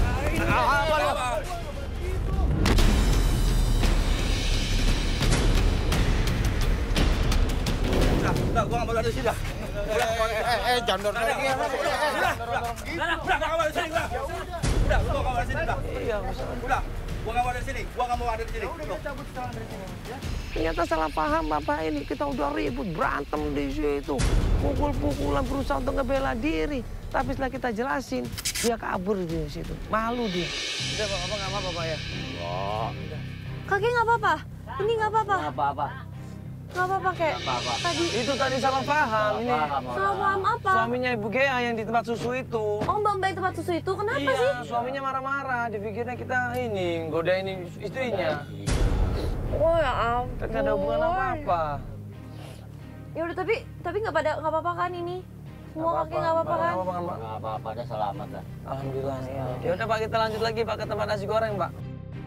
Udah, gua nggak mau ada di sini dah. Jangan dorong lagi. Udah, gua nggak mau ada di sini. Udah, gua nggak mau ada di sini. Iya, udah. Gua nggak mau ada di sini. Gua nggak mau ada di sini. Ternyata salah paham Bapak ini. Kita udah ribut, berantem di situ. Pukul-pukulan, berusaha untuk ngebela diri. Tapi setelah kita jelasin, dia kabur di situ. Malu dia. Udah, Bapak nggak apa-apa, Pak ya? Kakek nggak apa-apa? Ini nggak apa-apa? Apa-apa. Nggak apa-apa, Kek. Tadi. Itu tadi salah paham. Ini Salah paham apa? suaminya Ibu Gea yang di tempat susu itu. Oh, Mbak di tempat susu itu kenapa sih? Iya, suaminya marah-marah. Dipikirnya kita ini, godain istrinya. Oh ya ampun. Kan nggak ada hubungan apa-apa. Ya udah, tapi nggak apa-apa kan ini? Semua kakek nggak apa-apa kan? Nggak apa-apa, ada selamat kan. Alhamdulillah. Ya udah Pak, kita lanjut lagi Pak ke tempat nasi goreng Pak.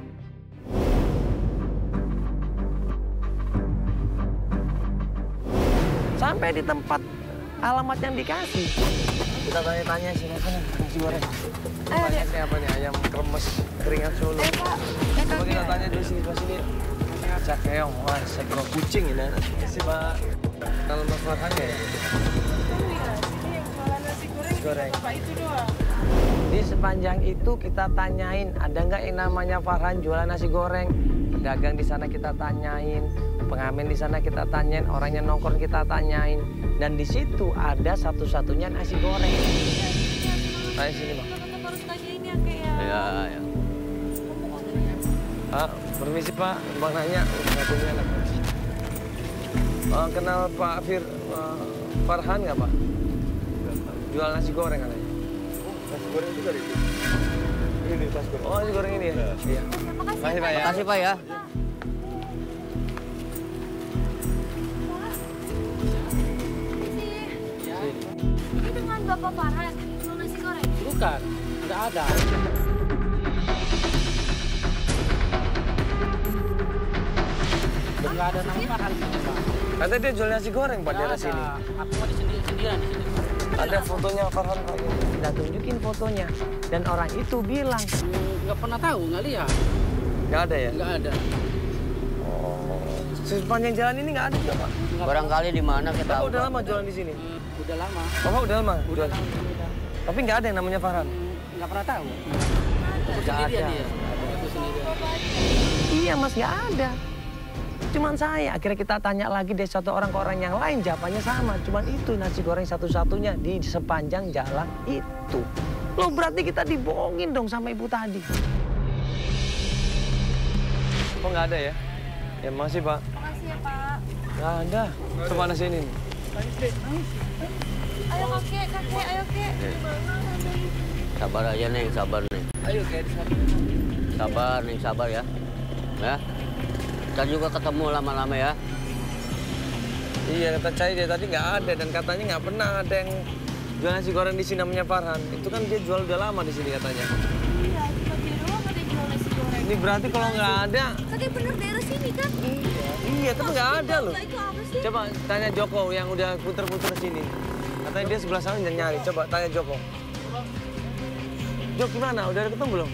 Sampai di tempat alamat yang dikasih. Kita tanya-tanya sih, nasi goreng. Banyaknya apa nih? Ayam kremes, keringat Solo. Coba kita tanya dulu sini, sini. Cak keong, wah sekro kucing ini. Si Pak, kalau Mas Farhan ya? Nasi goreng. Di sepanjang itu kita tanyain, ada nggak yang namanya Farhan jualan nasi goreng? Pedagang di sana kita tanyain, pengamen di sana kita tanyain, orangnya nongkrong kita tanyain, dan di situ ada satu-satunya nasi goreng. Tanya sini Bang. Harus tanyain ya Kek ya. Iya. Permisi Pak, Bang nanya. Kenal Pak Farhan nggak Pak? Jual nasi goreng katanya. Nasi goreng juga di sini. Ini nasi goreng. Oh, nasi goreng ini ya? Iya. Makasih Pak ya. Makasih Pak ya. Ini dengan Bapak Farhan jual nasi goreng? Bukan, nggak ada. Nggak ada nama Farhan. Katanya dia jual nasi goreng Pak daerah sini. Aku mau sendirian di sini. Ada fotonya Farhan Pak. Kita tunjukin fotonya. Dan orang itu bilang. Nggak pernah tahu, nggak lihat. Nggak ada ya? Nggak ada. Oh. Sepanjang jalan ini nggak ada juga Pak? Barangkali di mana kita tahu. Bapak udah lama jualan di sini? Udah lama. Bapak udah lama? Udah. Tapi nggak ada yang namanya Farhan? Nggak pernah tahu. Aku Nggak sendirian ada. dia. Aku sendirian. Iya Mas, nggak ada. Cuman saya, akhirnya kita tanya lagi dari satu orang ke orang yang lain, jawabannya sama. Cuman itu nasi goreng satu-satunya di sepanjang jalan itu. Loh berarti kita dibohongin dong sama ibu tadi. Kok nggak ada ya? Ya masih Pak. Makasih ya Pak. Nggak ada. Coba nasi ini. Ayo kakek, ayo Kek. Sabar aja Neng, sabar Neng. Ayo Kek, sabar Neng, sabar ya. Ya. Kita juga ketemu lama-lama ya. Iya, kata Cai dia tadi nggak ada dan katanya nggak pernah ada yang jual nasi goreng di sini namanya Farhan. Itu kan dia jual udah lama di sini katanya. Iya, cuma dia doang ada yang jual nasi goreng. Ini berarti kalau nggak ada. Kakek bener daerah sini kan? Iya, tapi nggak ada loh. Itu apa sih? Coba tanya Joko yang udah puter-puter sini. Katanya dia sebelah sana nyari. Coba tanya Joko. Jok gimana? Udah ada ketemu belum?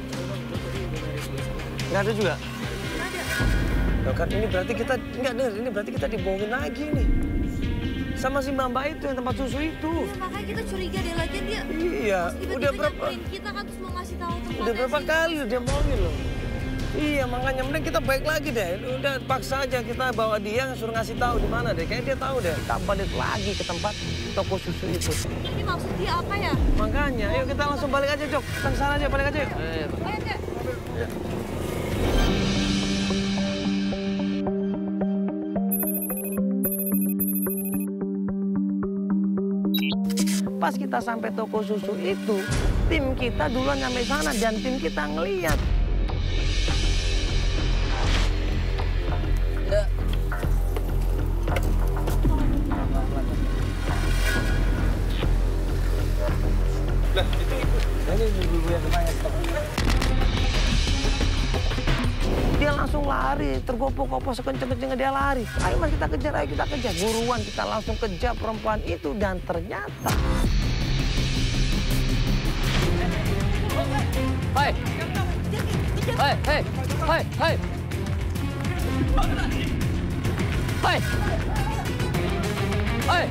Nggak ada juga? Loh kan ini berarti kita, enggak dengar, ini berarti kita dibohongin lagi nih. Sama si Mbak itu yang tempat susu itu. Iya, makanya kita curiga deh lagi dia. Iya, udah berapa? Kita kan terus mau ngasih tahu tempatnya. Udah berapa kali dia bohongin loh. Iya, makanya mending kita baik lagi deh. Udah paksa aja kita bawa dia, suruh ngasih tahu di mana deh. Kayaknya dia tahu deh. Kita balik lagi ke tempat toko susu itu. Ini maksud dia apa ya? Makanya, ayo kita langsung balik aja, Jok. Kita kesana aja, balik aja yuk. Ayo, Cek. Pas kita sampai toko susu itu, tim kita duluan nyampe sana dan tim kita ngeliat. Lah, itu ibu. Ini ibu yang kemarin stop. Dia langsung lari, tergopoh-gopoh sekenceng-kencengnya dia lari. Ayo mas kita kejar, ayo kita kejar. Buruan kita langsung kejar perempuan itu dan ternyata... Hei! Hei, hei, hei, hei! Hei! Hei!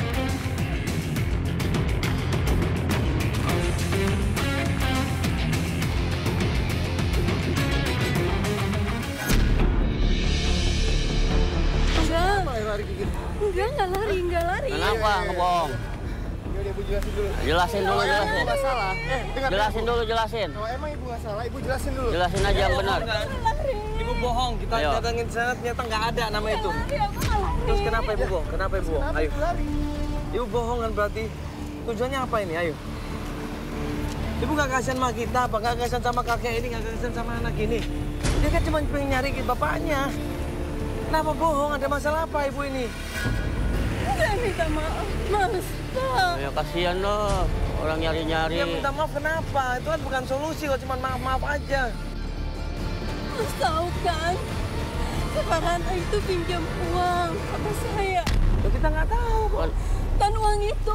Enggak lari. Kenapa ngebohong? Jelasin dulu. Nggak salah. Jelasin. Kalau emang ibu nggak salah, ibu jelasin dulu. Jelasin aja yang benar. Ibu bohong, kita datangin sana ternyata nggak ada nama itu. Terus kenapa ibu bohong? Kenapa ibu bohong? Ayo. Ibu bohong kan berarti. Tujuannya apa ini? Ayo. Ibu nggak kasihan sama kita, apa? Nggak kasihan sama kakek ini, nggak kasihan sama anak ini. Dia kan cuma pengen nyari bapaknya. Kenapa bohong? Ada masalah apa ibu ini? Saya minta maaf, Mas. Ya kasihan loh, orang nyari-nyari. Ya minta maaf kenapa? Itu kan bukan solusi, kok cuma maaf-maaf aja. Mas tahu kan, si Farhan itu pinjam uang sama saya. Ya kita nggak tahu kok. Dan uang itu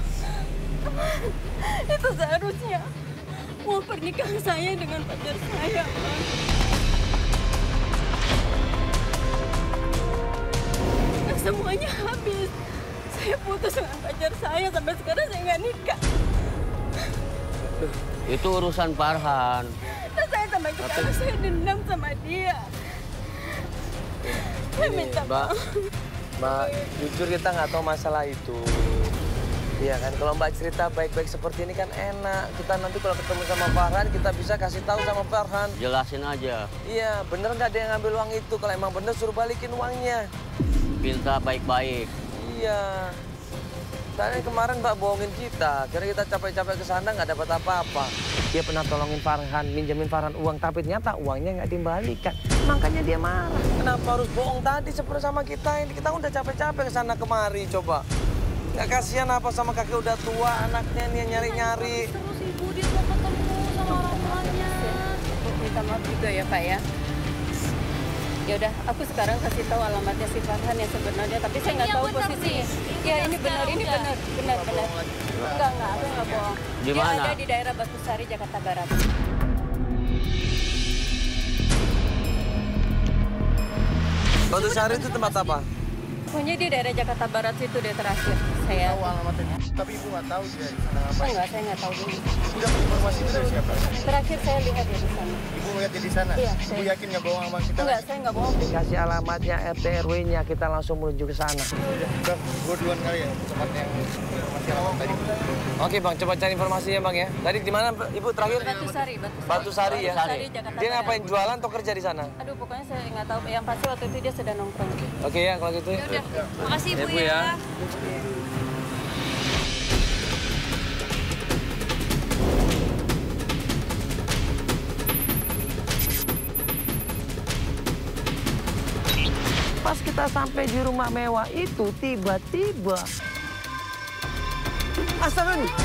seharusnya uang pernikahan saya dengan pacar saya, Bang. Semuanya habis. Saya putus dengan pacar saya, sampai sekarang saya nggak nikah. Itu urusan Farhan. Dan saya sampai sekarang saya dendam sama dia. Saya minta maaf. Mbak, jujur kita nggak tahu masalah itu. Iya kan, kalau Mbak cerita baik-baik seperti ini kan enak. Kita nanti kalau ketemu sama Farhan, kita bisa kasih tahu sama Farhan. Jelasin aja. Iya, bener nggak ada yang ngambil uang itu? Kalau emang bener suruh balikin uangnya. Minta baik-baik. Iya. Tadi kemarin Mbak bohongin kita. Kira kita capek-capek ke sana nggak dapat apa-apa. Dia pernah tolongin Farhan, minjemin Farhan uang, tapi ternyata uangnya nggak dikembalikan. Makanya dia marah. Kenapa harus bohong tadi seperti sama kita ini? Kita udah capek-capek ke sana kemari, coba. Nggak kasihan apa sama kakek udah tua, anaknya nih yang nyari-nyari. Terus ibu dia mau ketemu sama orang tuanya. Minta maaf juga ya, Pak ya. Ya udah, aku sekarang kasih tahu alamatnya si Farhan yang sebenarnya, tapi saya nggak tahu posisinya. Ya ini benar. Enggak, aku nggak bohong. Di Dia mana? ada di daerah Batusari, Jakarta Barat. Batusari itu tempat apa? Pokoknya di daerah Jakarta Barat situ deh terakhir. Saya tahu alamatnya, tapi ibu nggak tahu dia di sana ngapain. Enggak, saya nggak tahu dulu. Ibu dapat informasi itu dari siapa? Terakhir saya lihat dia di sana. Ibu ngeliat dia di sana? Iya. Ibu yakin nggak bohong sama kita? Enggak, saya nggak bohong. Dikasih alamatnya RT RW-nya, kita langsung menuju ke sana. Udah, gue duluan kali ya, tempat yang informasi alamat tadi. Oke Bang, coba cari informasinya Bang ya. Tadi di mana Ibu terakhir? Batusari ya. Jakarta Dia Barat. ngapain, jualan atau kerja di sana? Aduh, pokoknya saya nggak tahu. Yang pasti waktu itu dia sedang nongkrong. Oke ya, kalau gitu. Yaudah, makasih Ya, Ibu Bu, ya. ya. Pas kita sampai di rumah mewah itu, tiba-tiba... Astagfirullah.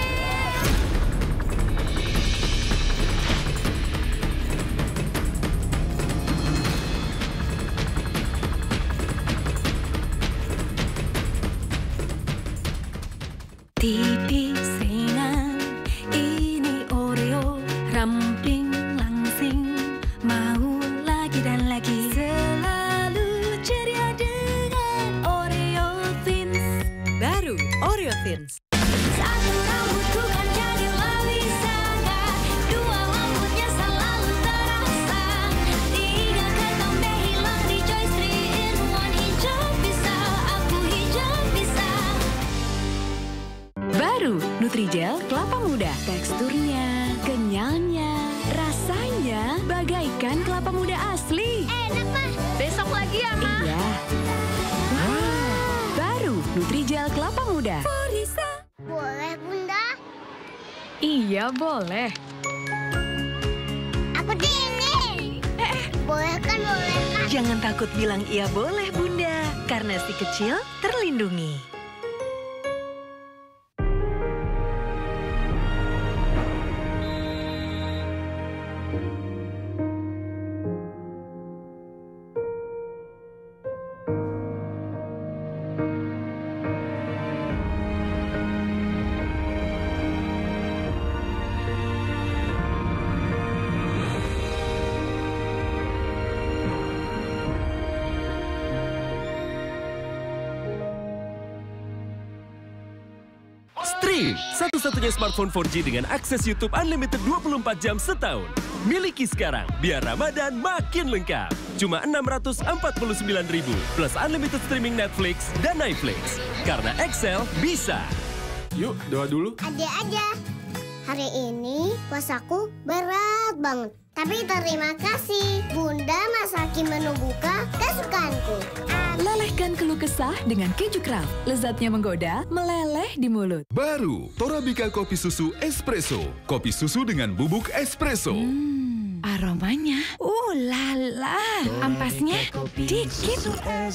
Tipis ringan, ini Oreo, ramping langsing, mau lagi dan lagi. Selalu ceria dengan Oreo Thins. Baru Oreo Thins. Satu rambutku kan jadi lebih sangar, dua rambutnya selalu terasa. Nutrijel kelapa muda. Teksturnya, kenyalnya, rasanya bagaikan kelapa muda asli. Enak, Mah. Besok lagi ya, Mah. Iya. Baru Nutrijel kelapa muda. Boleh, Bunda? Iya, boleh. Aku dingin. Boleh kan, boleh kan? Jangan takut bilang iya boleh, Bunda. Karena si kecil terlindungi. Stream, satu-satunya smartphone 4G dengan akses YouTube Unlimited 24 jam setahun. Miliki sekarang, biar Ramadan makin lengkap. Cuma 649.000 plus unlimited streaming Netflix dan iFlix. Karena Excel bisa. Yuk, doa dulu. Adek aja. Hari ini puasaku berat banget. Tapi terima kasih, Bunda masakin menu buka kesukaanku. Lelehkan keluh kesah dengan keju Kraft. Lezatnya menggoda, meleleh di mulut. Baru Torabika Kopi Susu Espresso. Kopi susu dengan bubuk espresso. Aromanya, lala. Ampasnya dikit.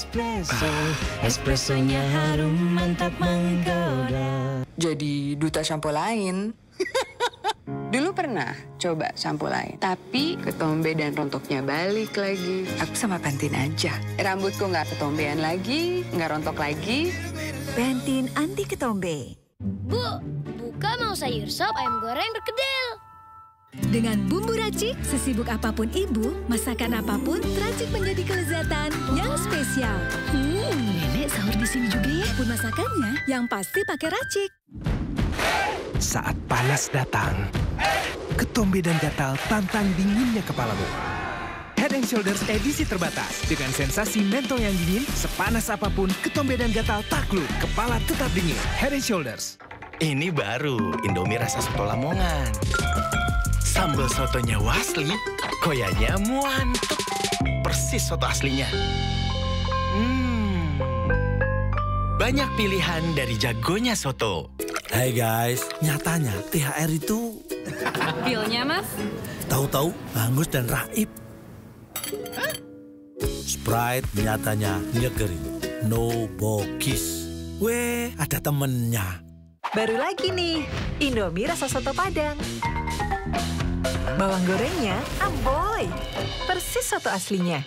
Espressonya harum mantap menggoda. Jadi duta sampo lain. Dulu pernah coba sampo lain, tapi ketombe dan rontoknya balik lagi. Aku sama Pantene aja. Rambutku nggak ketombean lagi, nggak rontok lagi. Pantene anti ketombe. Bu, buka mau sayur sop ayam goreng berkedel. Dengan bumbu racik, sesibuk apapun ibu, masakan apapun teracik menjadi kelezatan yang spesial. Nenek sahur di sini juga ya. Pun masakannya yang pasti pakai racik. Saat panas datang, ketombe dan gatal tantang dinginnya kepalamu. Head & Shoulders edisi terbatas dengan sensasi mentol yang dingin, sepanas apapun ketombe dan gatal takluk, kepala tetap dingin. Head & Shoulders. Ini baru Indomie rasa soto Lamongan. Sambal sotonya Wasli, koyanya muantuk. Persis soto aslinya. Banyak pilihan dari jagonya soto. Hai guys, nyatanya THR itu... Bilnya, Mas? Tahu-tahu hangus dan raib. Sprite nyatanya nyegerin. No bokis. Weh, ada temennya. Baru lagi nih, Indomie rasa soto Padang. Bawang gorengnya amboy. Persis soto aslinya.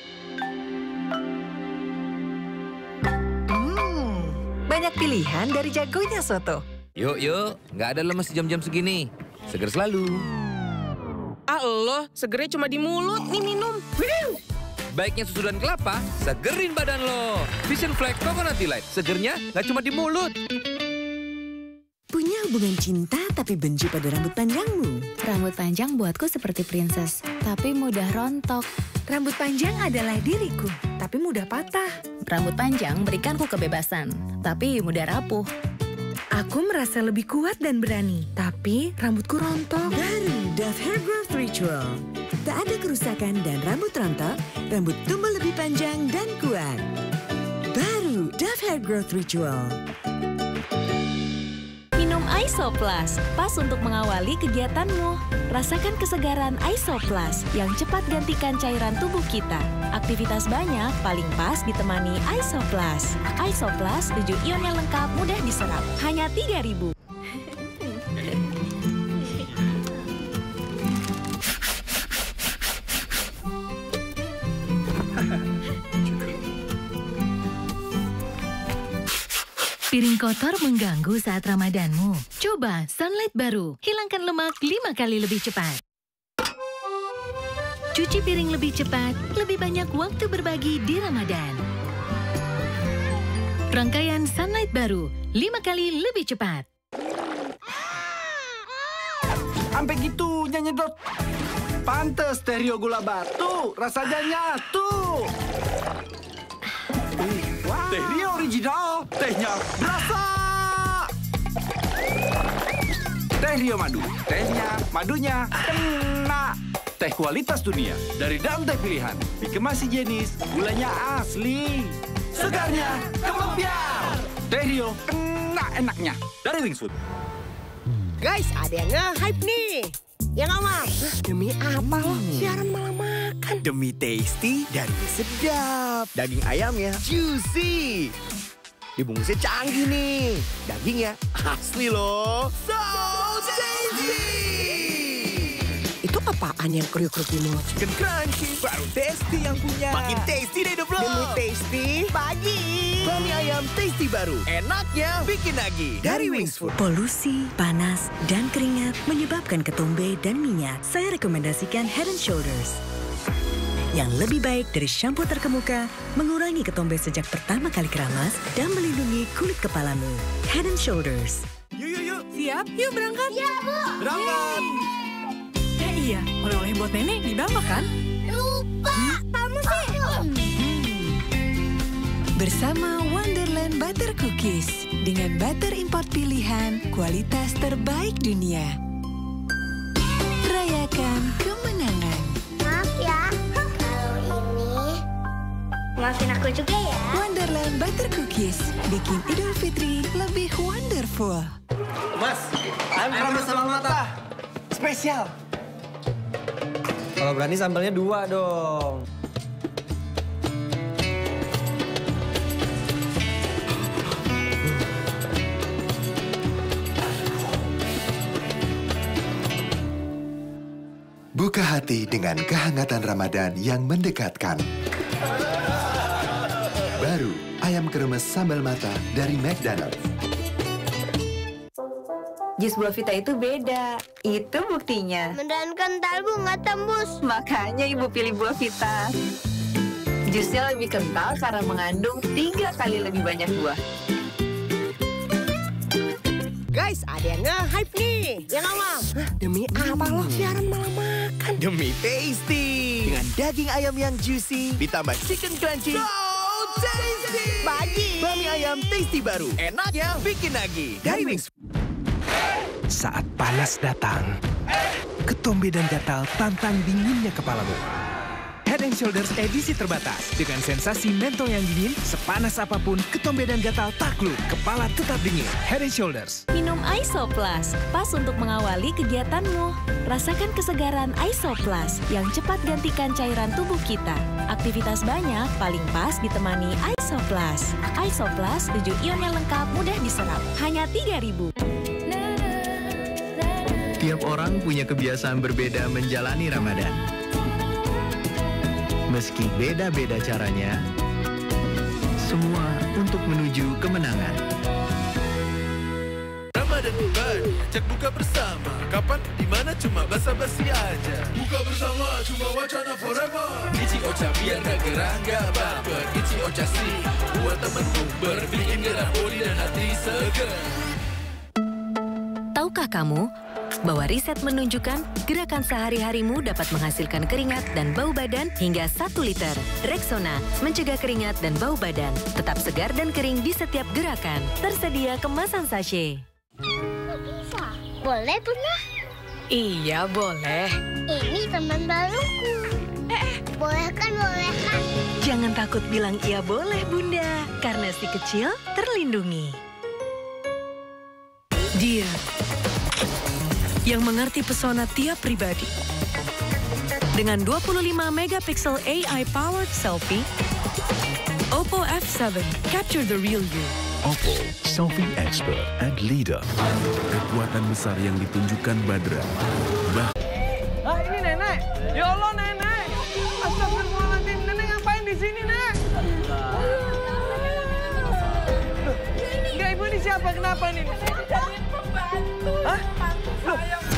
Banyak pilihan dari jagonya soto. Yuk, nggak ada lemes jam-jam segini. Seger selalu. Allah, segernya cuma di mulut, nih minum. Baiknya susu dan kelapa, segerin badan lo. Vision Flag Coconut Delight, segernya nggak cuma di mulut. Punya hubungan cinta tapi benci pada rambut panjangmu. Rambut panjang buatku seperti princess, tapi mudah rontok. Rambut panjang adalah diriku, tapi mudah patah. Rambut panjang berikanku kebebasan, tapi mudah rapuh. Aku merasa lebih kuat dan berani, tapi rambutku rontok. Baru Dove Hair Growth Ritual. Tak ada kerusakan dan rambut rontok, rambut tumbuh lebih panjang dan kuat. Baru Dove Hair Growth Ritual. Minum Isoplus, pas untuk mengawali kegiatanmu. Rasakan kesegaran Isoplus yang cepat gantikan cairan tubuh kita. Aktivitas banyak, paling pas ditemani Isoplus. Isoplus, 7 ion yang lengkap, mudah diserap. Hanya 3.000. Piring kotor mengganggu saat Ramadanmu. Coba Sunlight baru. Hilangkan lemak 5 kali lebih cepat. Cuci piring lebih cepat, lebih banyak waktu berbagi di Ramadan. Rangkaian Sunlight baru, 5 kali lebih cepat. Sampai gitu nyedot. Pantes stereo gula batu, rasanya nyatu. Teh Rio original, tehnya berasa. Teh Rio Madu, tehnya, madunya, kena. Teh kualitas dunia dari Dante Pilihan. Dikemas higienis, gulanya asli. Segarnya kemampiar. Teh Rio, kena enaknya. Dari Wings Food. Guys, ada yang nge-hype nih. Yang aman. Demi apa lo? Siaran malah makan. Demi tasty dan sedap. Daging ayamnya juicy. Dibungkusnya canggih nih. Dagingnya asli loh. So tasty. Itu apaan yang kriuk-kriuk ini? Chicken crunchy. Baru tasty yang punya. Makin tasty deh dong. Demi tasty. Pagi. Bami ayam tasty baru. Enaknya bikin lagi. Dari Wings Food. Polusi, panas, dan keringat menyebabkan ketombe dan minyak. Saya rekomendasikan Head & Shoulders. Yang lebih baik dari shampoo terkemuka, mengurangi ketombe sejak pertama kali keramas, dan melindungi kulit kepalamu. Head & Shoulders. Yuk. Siap? Yuk berangkat. Iya, Bu. Berangkat. Iya, oleh-oleh buat nenek di bawah kan? Lupa. Kamu sih. Bersama Wonderland Butter Cookies. Dengan butter import pilihan, kualitas terbaik dunia. Rayakan kemenangan. Maaf ya, kalau ini... Maafin aku juga ya. Wonderland Butter Cookies. Bikin Idul Fitri lebih wonderful. Mas, ayam keramas sama mata. Spesial. Kalau berani sambalnya 2 dong. Buka hati dengan kehangatan Ramadan yang mendekatkan. Baru, ayam kremes sambal mata dari McDonald's. Jus buah vita itu beda. Itu buktinya. Beneran kental, Bu, nggak tembus. Makanya ibu pilih buah vita. Jusnya lebih kental karena mengandung 3 kali lebih banyak buah. Guys, ada yang nge-hype nih. Yang awam. Demi apa lo? Siaran malah makan. Demi tasty. Dengan daging ayam yang juicy, ditambah chicken crunchy. So tasty. Bagi. Bami ayam tasty baru. Enaknya bikin lagi. Dari Wings. Saat panas datang, ketombe dan gatal tantang dinginnya kepalamu. Head & Shoulders edisi terbatas dengan sensasi mentol yang dingin, sepanas apapun, ketombe dan gatal takluk, kepala tetap dingin. Head & Shoulders. Minum Isoplas, pas untuk mengawali kegiatanmu. Rasakan kesegaran Isoplas yang cepat gantikan cairan tubuh kita. Aktivitas banyak, paling pas ditemani Isoplas. Isoplas 7 ion yang lengkap, mudah diserap. Hanya 3.000. Tiap orang punya kebiasaan berbeda menjalani Ramadan. Meski beda-beda caranya, semua untuk menuju kemenangan. Ramadan tiba, ajak buka bersama. Kapan, di mana cuma basa-basi aja. Buka bersama, cuma wacana forever. Ichi Ocha biar gak gerah, gak baper. Ichi Ocha sih, buat temen bumper. Bikin gerak bodi dan hati seger. Tahukah kamu bahwa riset menunjukkan gerakan sehari-harimu dapat menghasilkan keringat dan bau badan hingga 1 liter. Rexona mencegah keringat dan bau badan. Tetap segar dan kering di setiap gerakan. Tersedia kemasan sachet. Bisa. Boleh, Bunda? Iya, boleh. Ini teman baruku. Boleh kan, boleh kan? Jangan takut bilang iya boleh, Bunda. Karena si kecil terlindungi. Dia yang mengerti pesona tiap pribadi. Dengan 25 megapiksel AI-powered selfie, Oppo F7 capture the real you. Oppo, selfie expert and leader. Kekuatan besar yang ditunjukkan Badra. Ah, ini nenek. Ya Allah, nenek. Astagfirullahaladzim, nenek ngapain di sini, Nek? Enggak, Ibu ini siapa? Kenapa nih? Hah? Loh.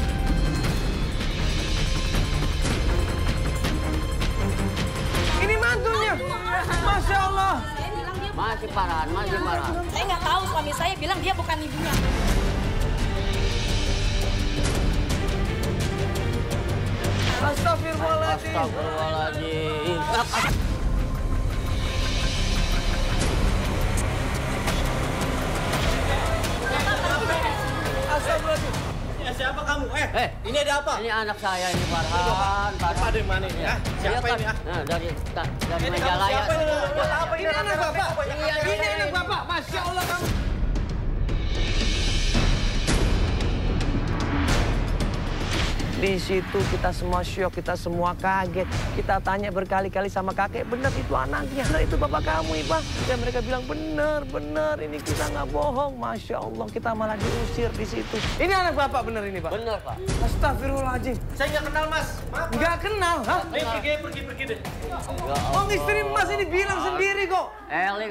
Ini mantunya. Masya Allah. Masih parahan, masih parahan. Saya nggak tahu, suami saya bilang dia bukan ibunya. Astagfirullahaladzim. Astagfirullahaladzim. Astagfirullahaladzim. kamu? Ini ada apa? Ini anak saya ini Farhan. Bapak dari mana ini? Siapa ini? Nah, dari Majalaya. Siapa ini? Buat apa ini? Ini anak Bapak. Iya, ini anak Bapak. Masya Allah kamu. Di situ kita semua syok, kita semua kaget. Kita tanya berkali-kali sama kakek, benar itu anaknya, benar itu bapak kamu, Iba. Dan mereka bilang, benar, ini kita nggak bohong. Masya Allah, kita malah diusir di situ. Ini anak bapak benar ini, Pak? Benar, Pak. Astagfirullahaladzim. Saya nggak kenal, Mas. Maaf. Nggak kenal, hah? Ayo pergi deh. Oh, istri Mas ini bilang sendiri kok. Eling,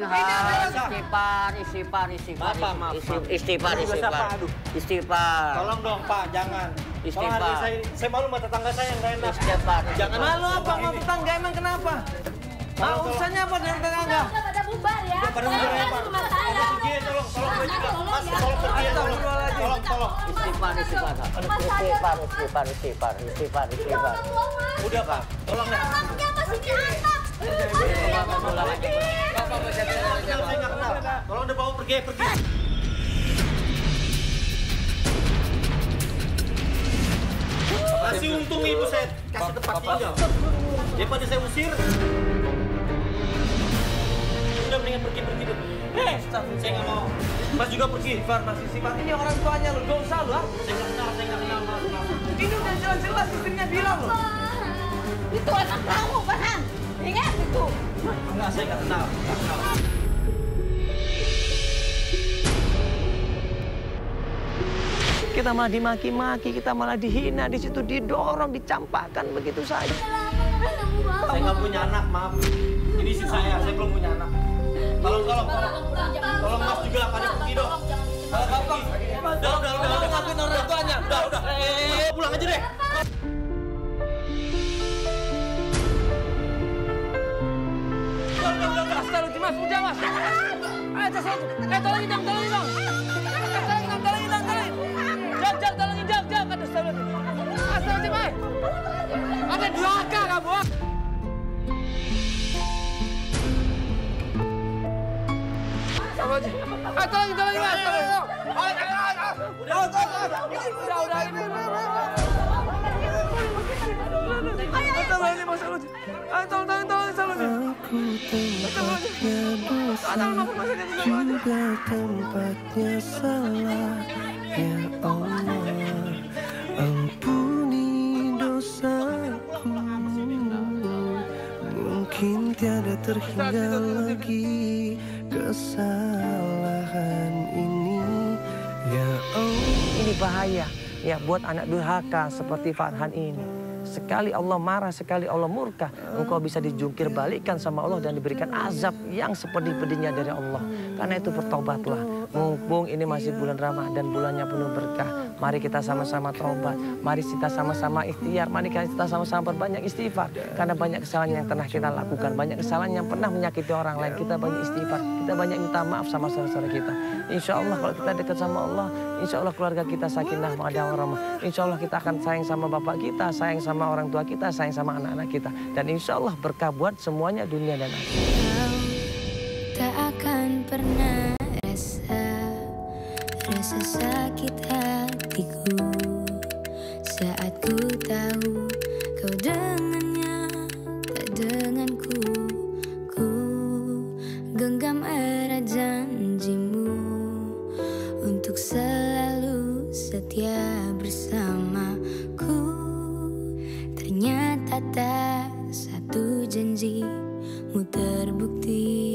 istighfar. Tolong dong, Pak, jangan. Istighfar. Saya malu sama tetangga saya yang nggak enak. Istighfar. Jangan malu apa sama tetangga, emang kenapa? Urusannya apa dengan tetangga? Pada bubar ya. Pada bubar ya, Pak. Pergi, tolong juga. Mas, tolong pergi ya, tolong. Istighfar. Udah, Pak. Tolong deh. Anaknya masih diangkat. Saya nggak kenal. Tolong deh, bawa pergi. Masih untung ibu saya kasih tempat tinggal. Daripada saya usir. Udah mendingan pergi deh. Saya nggak mau. Mas juga pergi. Masih sifat ini orang tuanya loh, gak usah loh. Saya nggak kenal. Ini udah jelas-jelas istrinya bilang loh. Itu anak kamu, Farhan. Ingat itu. Enggak, saya nggak kenal. Kita malah dimaki-maki, kita malah dihina, di situ didorong, dicampakkan begitu saja. Saya nggak punya anak, maaf. Ini istri saya belum punya anak. Tolong Mas juga pada pergi dong. Bapak, udah ngakuin orang tuanya. Udah. Pulang aja deh. Astagfirullah, Mas, udah Mas. Ayo, tolongin dong. Tolongin. Jam. Astagfirullah, Mas. Ada durhaka kamu. Tolongin, Mas. Juga tempatnya salah, ya Allah, ampuni dosaku. Mungkin tiada terhingga lagi kesalahan ini, ya Allah. Ini bahaya ya buat anak durhaka seperti Farhan ini. Sekali Allah marah, sekali Allah murka, engkau bisa dijungkir balikan sama Allah dan diberikan azab yang sepedih-pedihnya dari Allah. Karena itu bertobatlah. Mumpung ini masih bulan Ramadan, bulannya penuh berkah. Mari kita sama-sama taubat. Mari kita sama-sama ikhtiar. Mari kita sama-sama berbanyak istighfar. Karena banyak kesalahan yang pernah kita lakukan. Banyak kesalahan yang pernah menyakiti orang lain. Kita banyak istighfar. Kita banyak minta maaf sama saudara-saudara kita. Insya Allah kalau kita dekat sama Allah, insya Allah keluarga kita sakinah mawaddah warahmah. Insya Allah kita akan sayang sama bapak kita, sayang sama orang tua kita, sayang sama anak-anak kita. Dan insya Allah berkah buat semuanya dunia dan akhirat. Tak akan pernah rasa sakit hatiku saat ku tahu kau dengannya tak denganku. Ku genggam erat janjimu untuk selalu setia bersamaku. Ternyata tak satu janjimu terbukti